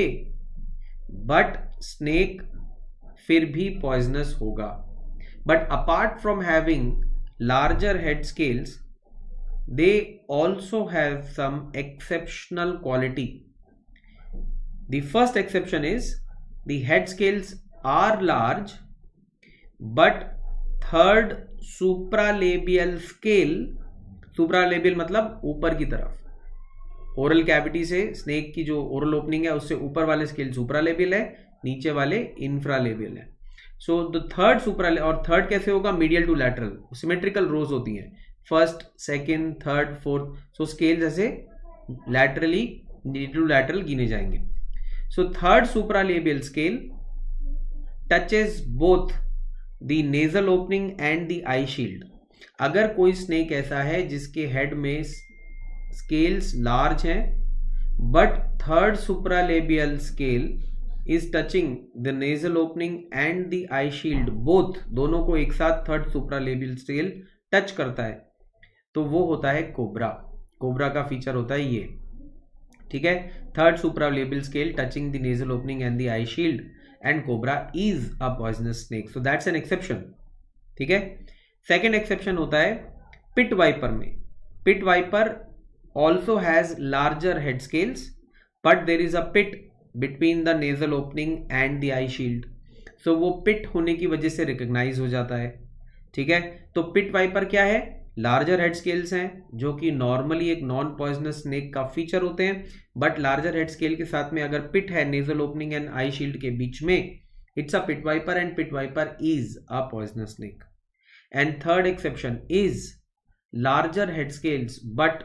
Speaker 1: बट स्नेक फिर भी पॉइजनस होगा। But apart from having larger head scales, they also have some exceptional quality. The first exception is the head scales are large, but third supralabial scale, supralabial मतलब ऊपर की तरफ, oral cavity से snake की जो oral opening है उससे ऊपर वाले स्केल सुप्रालेबियल है, नीचे वाले इंफ्रालेबियल है। सो द थर्ड सुप्रा, और थर्ड कैसे होगा, medial to lateral, symmetrical rows होती हैं, first second third fourth, so scales ऐसे लैटरली टू लैटरल गिने जाएंगे। So third supralabial scale touches both the nasal opening and the eye shield. अगर कोई स्नेक ऐसा है जिसके हेड में स्केल्स लार्ज हैं but third supralabial scale is touching the nasal opening and the eye shield, both, दोनों को एक साथ थर्ड सुप्रालेबियल स्केल टच करता है, तो वो होता है कोबरा। कोबरा का फीचर होता है ये, ठीक है, third supralabial scale touching the nasal opening and the eye shield, and cobra is a poisonous snake, so that's an exception, ठीक है। सेकेंड एक्सेप्शन होता है पिट वाइपर में। Pit viper also has larger head scales but there is a pit between the nasal opening and the eye shield, so वो pit होने की वजह से रिकॉग्नाइज हो जाता है, ठीक है। तो पिट वाइपर क्या है, लार्जर हेड स्केल्स हैं जो कि नॉर्मली एक नॉन पॉइजनस स्नेक का फीचर होते हैं, बट लार्जर हेड स्केल के साथ में अगर पिट है nasal opening and eye shield के बीच में, it's a pit viper and pit viper is a poisonous snake. And third exception is larger head scales but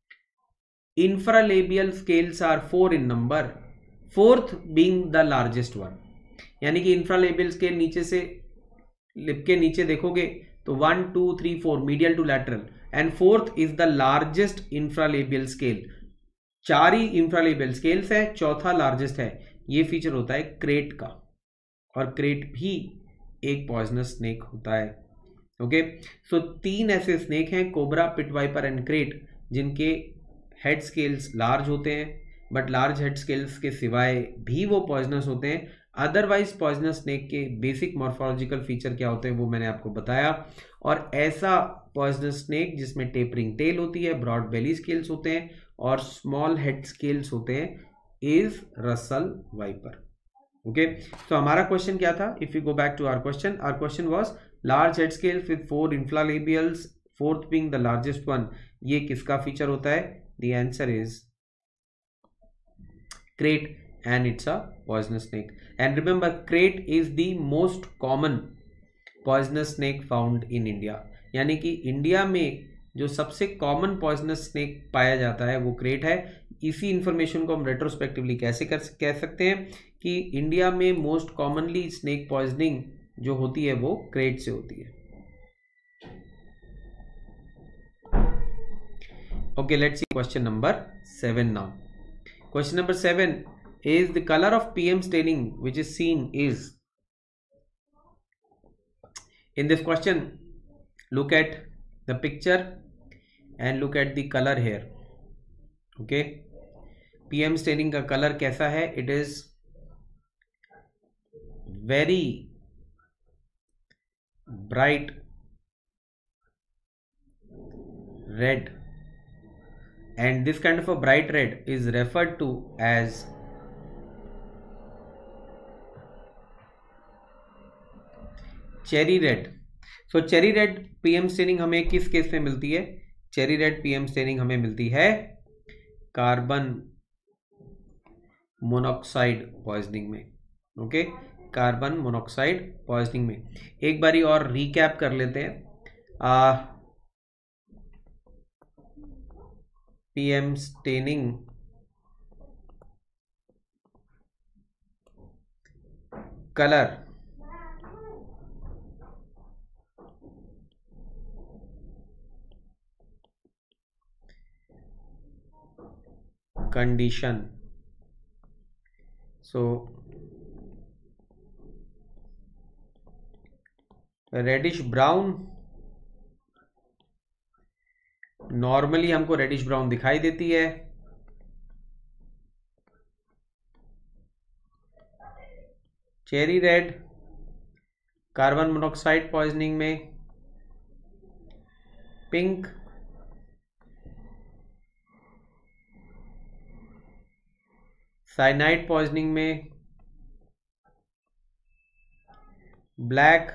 Speaker 1: infralabial scales are four in number, fourth being the largest one, यानी कि इंफ्रालेबियल scale नीचे से lip के नीचे देखोगे तो one two three four medial to lateral, and fourth is the largest infralabial scale. चार ही इंफ्रालेबियल स्केल्स है, चौथा लार्जेस्ट है। ये फीचर होता है क्रेट का, और क्रेट भी एक पॉइजनस स्नेक होता है, ओके। सो तीन ऐसे स्नेक हैं, cobra, pit viper and krait, जिनके हेड स्केल्स लार्ज होते हैं, बट लार्ज हेड स्केल्स के सिवाय भी वो पॉइजनस होते हैं। अदरवाइज पॉइजनस स्नेक के बेसिक मॉर्फोलॉजिकल फीचर क्या होते हैं वो मैंने आपको बताया। और ऐसा पॉइजनस स्नेक जिसमें टेपरिंग टेल होती है, ब्रॉड बेली स्केल्स होते हैं और स्मॉल हेड स्केल्स होते हैं, इज रसल वाइपर, ओके। तो हमारा क्वेश्चन क्या था, if you go back to our question, our question was large head scales with four infralabials, fourth being the largest one, ये किसका फीचर होता है? The answer is crate, and it's a poisonous snake. And remember, crate is the most common poisonous snake found in India. यानी कि India में जो सबसे common poisonous snake पाया जाता है वो क्रेट है। इसी इंफॉर्मेशन को हम रेट्रोस्पेक्टिवली कैसे कर कह सकते हैं कि इंडिया में मोस्ट कॉमनली स्नेक पॉइजनिंग जो होती है वो क्रेट से होती है। Okay, let's see question number seven now. Question number seven is the color of P M staining which is seen is, in this question look at the picture and look at the color here, okay. P M staining का color कैसा है? It is very bright red, and this kind of a bright red is referred to as cherry red. So cherry red P M staining हमें किस case में मिलती है? cherry red P M staining हमें मिलती है कार्बन मोनोक्साइड पॉइजनिंग में, okay, carbon monoxide poisoning में। एक बारी और रिकैप कर लेते हैं। Uh, P M staining color condition. So reddish brown, normally हमको रेडिश ब्राउन दिखाई देती है. Cherry red carbon monoxide poisoning में, पिंक साइनाइड पॉइजनिंग में, ब्लैक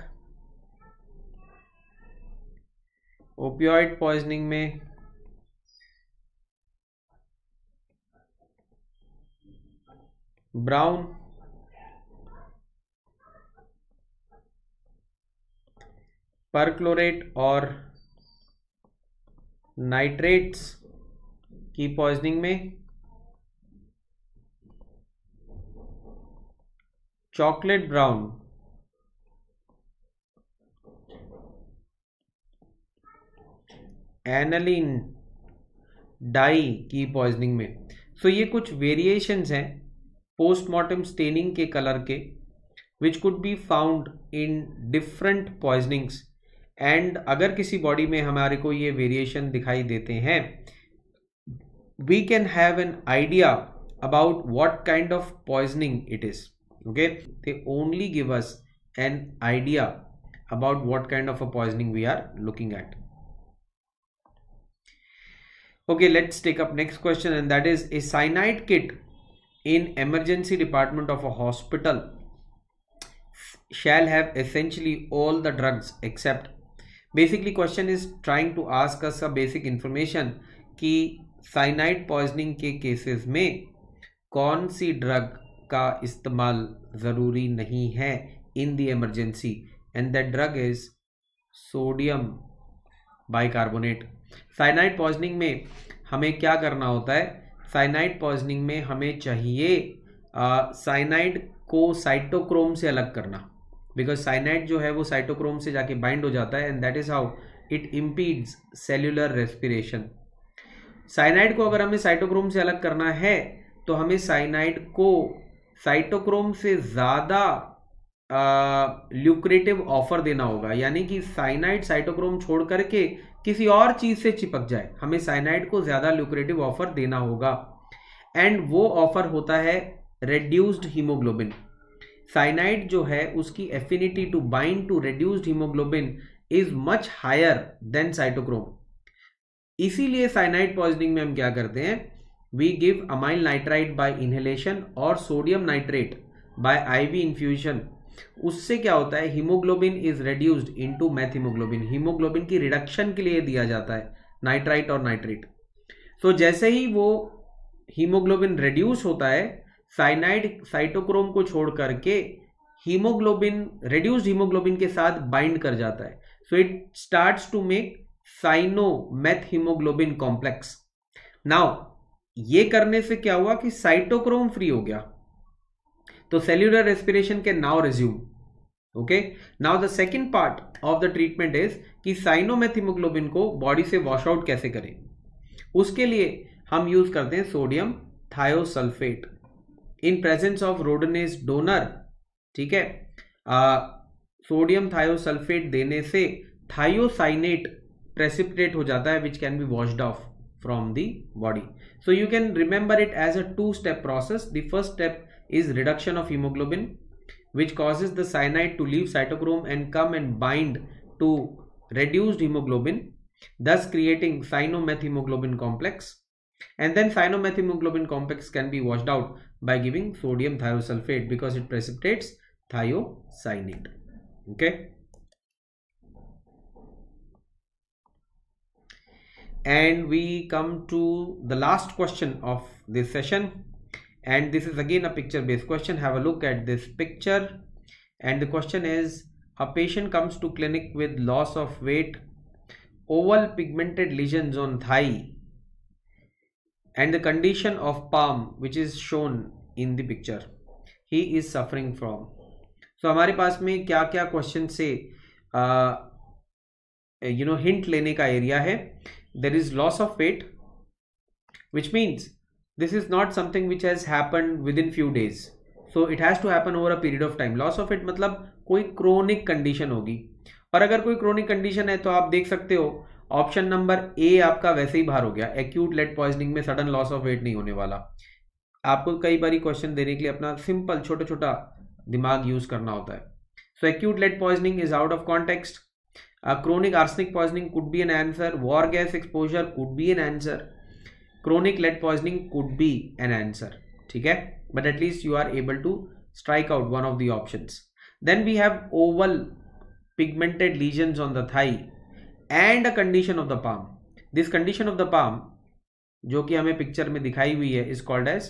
Speaker 1: ओपियोइड पॉइजनिंग में, ब्राउन परक्लोरेट और नाइट्रेट्स की पॉइजनिंग में, चॉकलेट ब्राउन एनालिन डाई की पॉइजनिंग में. सो so, ये कुछ वेरिएशंस हैं पोस्टमार्टम स्टेनिंग के कलर के, which could be found in different poisonings. And अगर किसी बॉडी में हमारे को ये वेरिएशन दिखाई देते हैं, we can have an idea about what kind of poisoning it is. Okay, they only give us an idea about what kind of a poisoning we are looking at. Okay, let's take up next question, and that is a cyanide kit in emergency department of a hospital shall have essentially all the drugs except. Basically question is trying to ask us a basic information कि cyanide poisoning के cases में कौन सी drug का इस्तेमाल ज़रूरी नहीं है in the emergency, and that drug is sodium bicarbonate. Cyanide poisoning में हमें क्या करना होता है? साइनाइड पॉइजनिंग में हमें चाहिए साइनाइड को साइटोक्रोम से अलग करना, बिकॉज साइनाइड जो है वो साइटोक्रोम से जाके बाइंड हो जाता है, and that is how it impedes cellular respiration. Cyanide को अगर हमें साइटोक्रोम से अलग करना है तो हमें साइनाइड को साइटोक्रोम से ज़्यादा ल्यूक्रेटिव ऑफर देना होगा, यानी कि साइनाइड साइटोक्रोम छोड़ करके किसी और चीज से चिपक जाए, हमें साइनाइड को ज्यादा ल्यूक्रेटिव ऑफर देना होगा. एंड वो ऑफर होता है रेड्यूस्ड हीमोग्लोबिन. साइनाइड जो है उसकी affinity to bind to reduced haemoglobin is much higher than cytochrome. इसीलिए साइनाइड पॉइजनिंग में हम क्या करते हैं? We give amyl nitrite by inhalation और sodium nitrate by IV infusion. उससे क्या होता है? Haemoglobin is reduced into methaemoglobin. Haemoglobin की रिडक्शन के लिए दिया जाता है नाइट्राइट और नाइट्रेट. तो जैसे ही वो हीमोग्लोबिन रेड्यूस होता है, साइनाइड साइटोक्रोम को छोड़ करके हीमोग्लोबिन रेड्यूस्ड हीमोग्लोबिन के साथ बाइंड कर जाता है. So it starts to make cyano methaemoglobin complex. Now ये करने से क्या हुआ कि साइटोक्रोम फ्री हो गया, तो cellular respiration can now resume. Okay, now the second part of the treatment is कि साइनोमेथ हीमोग्लोबिन को बॉडी से वॉश आउट कैसे करें. उसके लिए हम यूज करते हैं sodium thiosulphate in presence of rhodanese donor. ठीक है, सोडियम थायोसल्फेट देने से थायोसाइनेट प्रेसिपिटेट हो जाता है, which can be washed off from the body. So you can remember it as a two step process. The first step is reduction of hemoglobin, which causes the cyanide to leave cytochrome and come and bind to reduced hemoglobin, thus creating cynomethhemoglobin complex. And then cynomethhemoglobin complex can be washed out by giving sodium thiosulfate because it precipitates thiocyanate. Okay. And we come to the last question of this session. And this is again a picture based question. Have a look at this picture, and the question is, a patient comes to clinic with loss of weight, oval pigmented lesions on thigh, and the condition of palm which is shown in the picture he is suffering from. So हमारे पास में क्या क्या question से you know hint लेने का area है. There is loss of weight, which means this is not something which has happened within few days, so it has to happen over a period of time. Loss of it मतलब कोई chronic condition होगी, और अगर कोई chronic condition है तो आप देख सकते हो ऑप्शन नंबर ए आपका वैसे ही बाहर हो गया. एक्यूट लेड पॉइजनिंग में सडन लॉस ऑफ वेट नहीं होने वाला. आपको कई बार क्वेश्चन देने के लिए अपना सिंपल छोटा छोटा दिमाग यूज करना होता है. So acute lead poisoning is out of context. Chronic arsenic poisoning could be an answer. War gas exposure could be an answer. Chronic lead poisoning could be an answer. ठीक है, but at least you are able to strike out one of the options. Then we have oval pigmented lesions on the thigh and a condition of the palm. This condition of the palm जो कि हमें picture में दिखाई हुई है is called as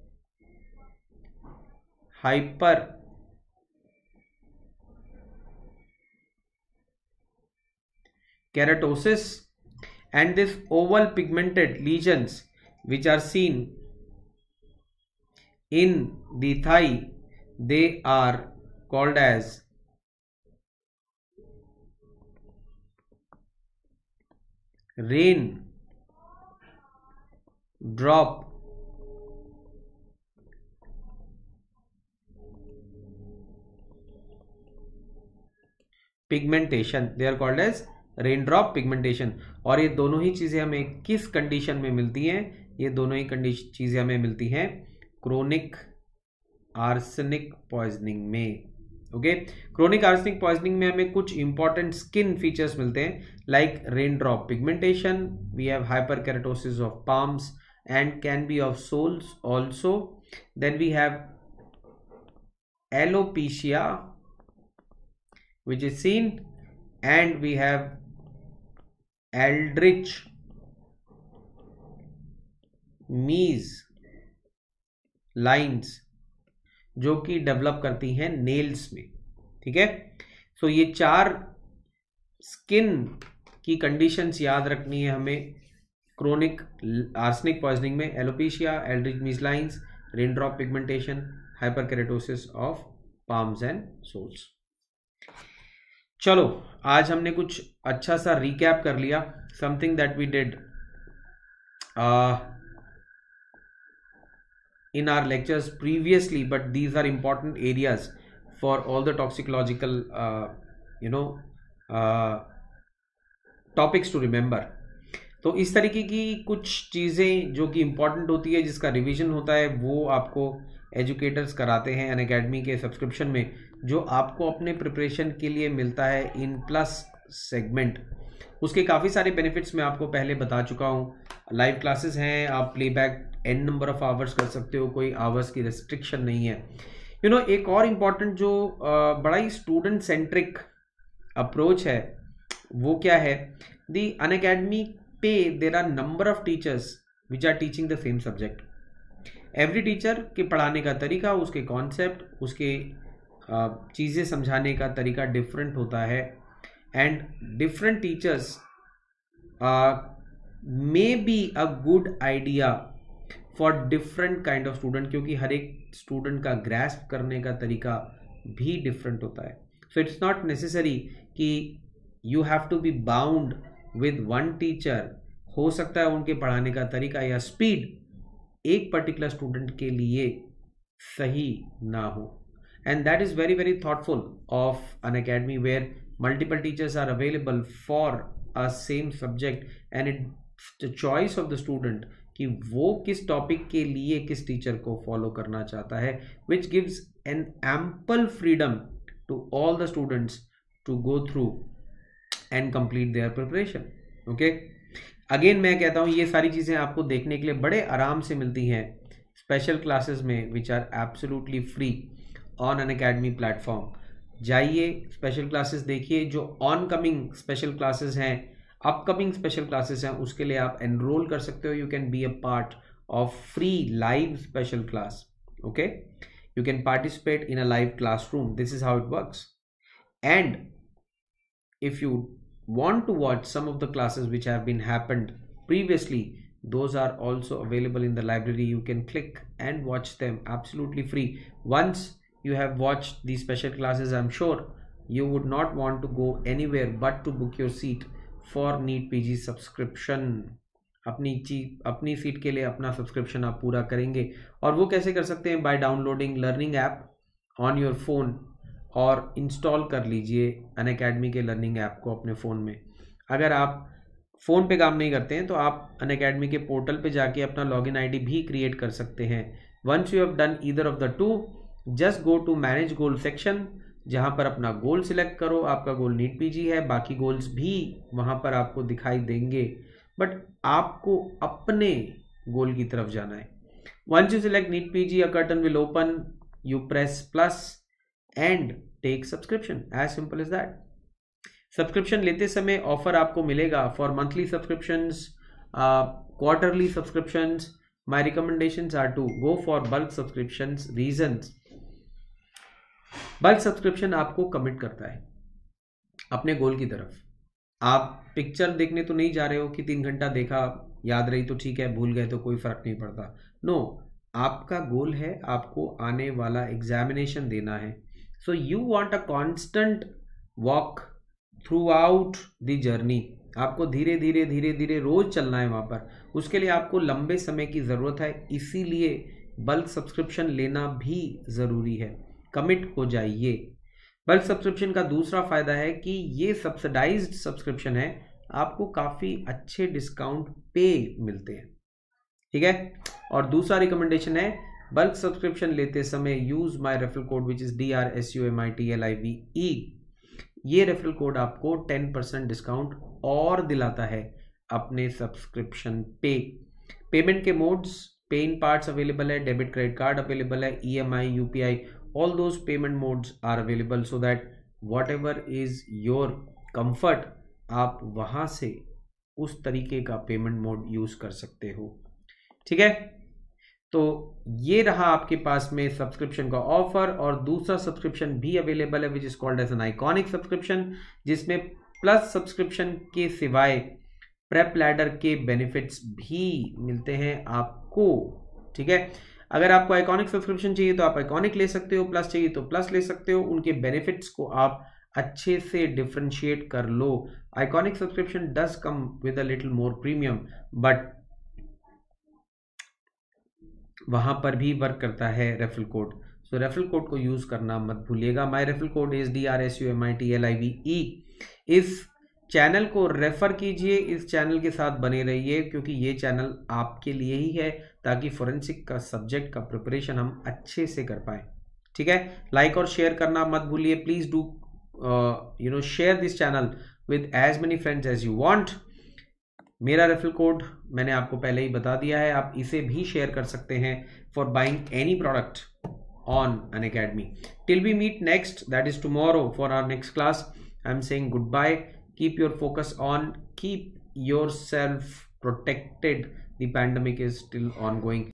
Speaker 1: hyper keratosis, and this oval pigmented lesions which are seen in the thigh, they are called as rain drop pigmentation. They are called as rain drop pigmentation. और ये दोनों ही चीजें हमें किस कंडीशन में मिलती हैं? ये दोनों ही कंडीशन चीजें हमें मिलती हैं क्रोनिक आर्सेनिक पॉइजनिंग में. ओके, क्रोनिक आर्सेनिक पॉइजनिंग में हमें कुछ इंपॉर्टेंट स्किन फीचर्स मिलते हैं, like rain drop pigmentation, we have hyper keratosis of palms and can be of soles also. Then we have alopecia which is seen, and we have Aldrich Mees lines जो कि develop करती हैं nails में. ठीक है, सो ये चार skin की कंडीशंस याद रखनी है हमें क्रोनिक आर्सेनिक पॉइजनिंग में. Alopecia, Aldrich Mees lines, rain drop pigmentation, hyper keratosis of palms and soles. चलो, आज हमने कुछ अच्छा सा रिकैप कर लिया, something that we did in our lectures previously, but these are important areas for all the toxicological uh, you know uh, topics to remember. तो इस तरीके की कुछ चीज़ें जो कि इम्पॉर्टेंट होती है, जिसका रिवीजन होता है, वो आपको एजुकेटर्स कराते हैं अनअकैडमी के सब्सक्रिप्शन में, जो आपको अपने प्रिपरेशन के लिए मिलता है इन प्लस सेगमेंट. उसके काफ़ी सारे बेनिफिट्स मैं आपको पहले बता चुका हूँ. लाइव क्लासेस हैं, आप playback n number of hours कर सकते हो, कोई आवर्स की रेस्ट्रिक्शन नहीं है. यू नो, एक और इम्पॉर्टेंट जो uh, बड़ा ही स्टूडेंट सेंट्रिक अप्रोच है, वो क्या है? दी अनअकैडमी पे there are number of teachers which are teaching the same subject. Every teacher के पढ़ाने का तरीका, उसके कॉन्सेप्ट, उसके uh, चीज़ें समझाने का तरीका डिफरेंट होता है, and different teachers may be a good idea for different kind of student, क्योंकि हर एक स्टूडेंट का ग्रैस्प करने का तरीका भी डिफरेंट होता है. सो इट्स नॉट नेसेसरी कि you have to be bound with one teacher. हो सकता है उनके पढ़ाने का तरीका या स्पीड एक पर्टिकुलर स्टूडेंट के लिए सही ना हो, and that is very very thoughtful of Unacademy where multiple teachers are available for a same subject, and it's the choice of the student कि वो किस टॉपिक के लिए किस टीचर को फॉलो करना चाहता है, which gives an ample freedom to all the students to go through and complete their preparation. Okay, again मैं कहता हूँ ये सारी चीज़ें आपको देखने के लिए बड़े आराम से मिलती हैं स्पेशल क्लासेस में, which are absolutely free on Unacademy platform. जाइए, स्पेशल क्लासेस देखिए. जो ऑन कमिंग स्पेशल क्लासेस हैं, अपकमिंग स्पेशल क्लासेस हैं, उसके लिए आप एनरोल कर सकते हो. You can be a part of free live special class. Okay, you can participate in a live classroom. This is how it works. And if you want to watch some of the classes which have been happened previously, those are also available in the library. You can click and watch them absolutely free. Once you have watched these special classes, I'm sure you would not want to go anywhere but to book your seat for NEET P G subscription. अपनी चीज अपनी seat के लिए अपना subscription आप पूरा करेंगे। और वो कैसे कर सकते हैं? By downloading learning app on your phone, और इंस्टॉल कर लीजिए अनअकैडमी के लर्निंग ऐप को अपने फ़ोन में। अगर आप फ़ोन पे काम नहीं करते हैं तो आप अनअकैडमी के पोर्टल पे जाके अपना लॉगिन आईडी भी क्रिएट कर सकते हैं। Once you have done either of the two, just go to manage goal section, जहाँ पर अपना गोल सिलेक्ट करो। आपका गोल नीट पीजी है, बाकी गोल्स भी वहाँ पर आपको दिखाई देंगे, बट आपको अपने गोल की तरफ जाना है। Once you select NEET PG, a curtain will open, you press plus and take subscription, as simple as that. Subscription लेते समय ऑफर आपको मिलेगा for monthly subscriptions, quarterly subscriptions. My recommendations are to go for bulk subscriptions. Reasons: bulk subscription आपको commit करता है अपने गोल की तरफ। आप पिक्चर देखने तो नहीं जा रहे हो कि तीन घंटा देखा, याद रही तो ठीक है, भूल गए तो कोई फर्क नहीं पड़ता। नो, आपका गोल है आपको आने वाला एग्जामिनेशन देना है। So you want a constant walk throughout the journey. आपको धीरे धीरे धीरे धीरे रोज चलना है वहां पर, उसके लिए आपको लंबे समय की जरूरत है, इसीलिए बल्क सब्सक्रिप्शन लेना भी जरूरी है। कमिट हो जाइए। बल्क सब्सक्रिप्शन का दूसरा फायदा है कि ये सब्सिडाइज्ड सब्सक्रिप्शन है, आपको काफी अच्छे डिस्काउंट पे मिलते हैं, ठीक है। और दूसरा रिकमेंडेशन है, बल्क सब्सक्रिप्शन लेते समय use my referral code which is D R S U M I T L I V E. ये रेफरल कोड आपको टेन परसेंट डिस्काउंट और दिलाता है अपने सब्सक्रिप्शन पे। पेमेंट के modes, pay in parts available है, डेबिट क्रेडिट कार्ड अवेलेबल है, E M I, U P I, all those payment modes are available, so that whatever is your comfort, आप वहां से उस तरीके का पेमेंट मोड यूज कर सकते हो, ठीक है। तो ये रहा आपके पास में सब्सक्रिप्शन का ऑफर। और दूसरा सब्सक्रिप्शन भी अवेलेबल है which is called as an iconic subscription, जिसमें प्लस सब्सक्रिप्शन के सिवाय प्रेप लैडर के बेनिफिट्स भी मिलते हैं आपको, ठीक है। अगर आपको आइकॉनिक सब्सक्रिप्शन चाहिए तो आप आइकॉनिक ले सकते हो, प्लस चाहिए तो प्लस ले सकते हो। उनके बेनिफिट्स को आप अच्छे से डिफरेंशिएट कर लो। Iconic subscription does come with a little more premium, but वहां पर भी वर्क करता है referral code. So referral code को यूज करना मत भूलिएगा। My referral code is D R S U M I T L I V E. इस चैनल को रेफर कीजिए, इस चैनल के साथ बने रहिए, क्योंकि ये चैनल आपके लिए ही है, ताकि फोरेंसिक का सब्जेक्ट का प्रिपरेशन हम अच्छे से कर पाए, ठीक है। लाइक और शेयर करना मत भूलिए। Please do you know share this channel with as many friends as you want. मेरा रेफरल कोड मैंने आपको पहले ही बता दिया है, आप इसे भी शेयर कर सकते हैं for buying any product on Unacademy. Till we meet next, that is tomorrow for our next class. I am saying goodbye. Keep your focus on, keep yourself protected. The pandemic is still ongoing.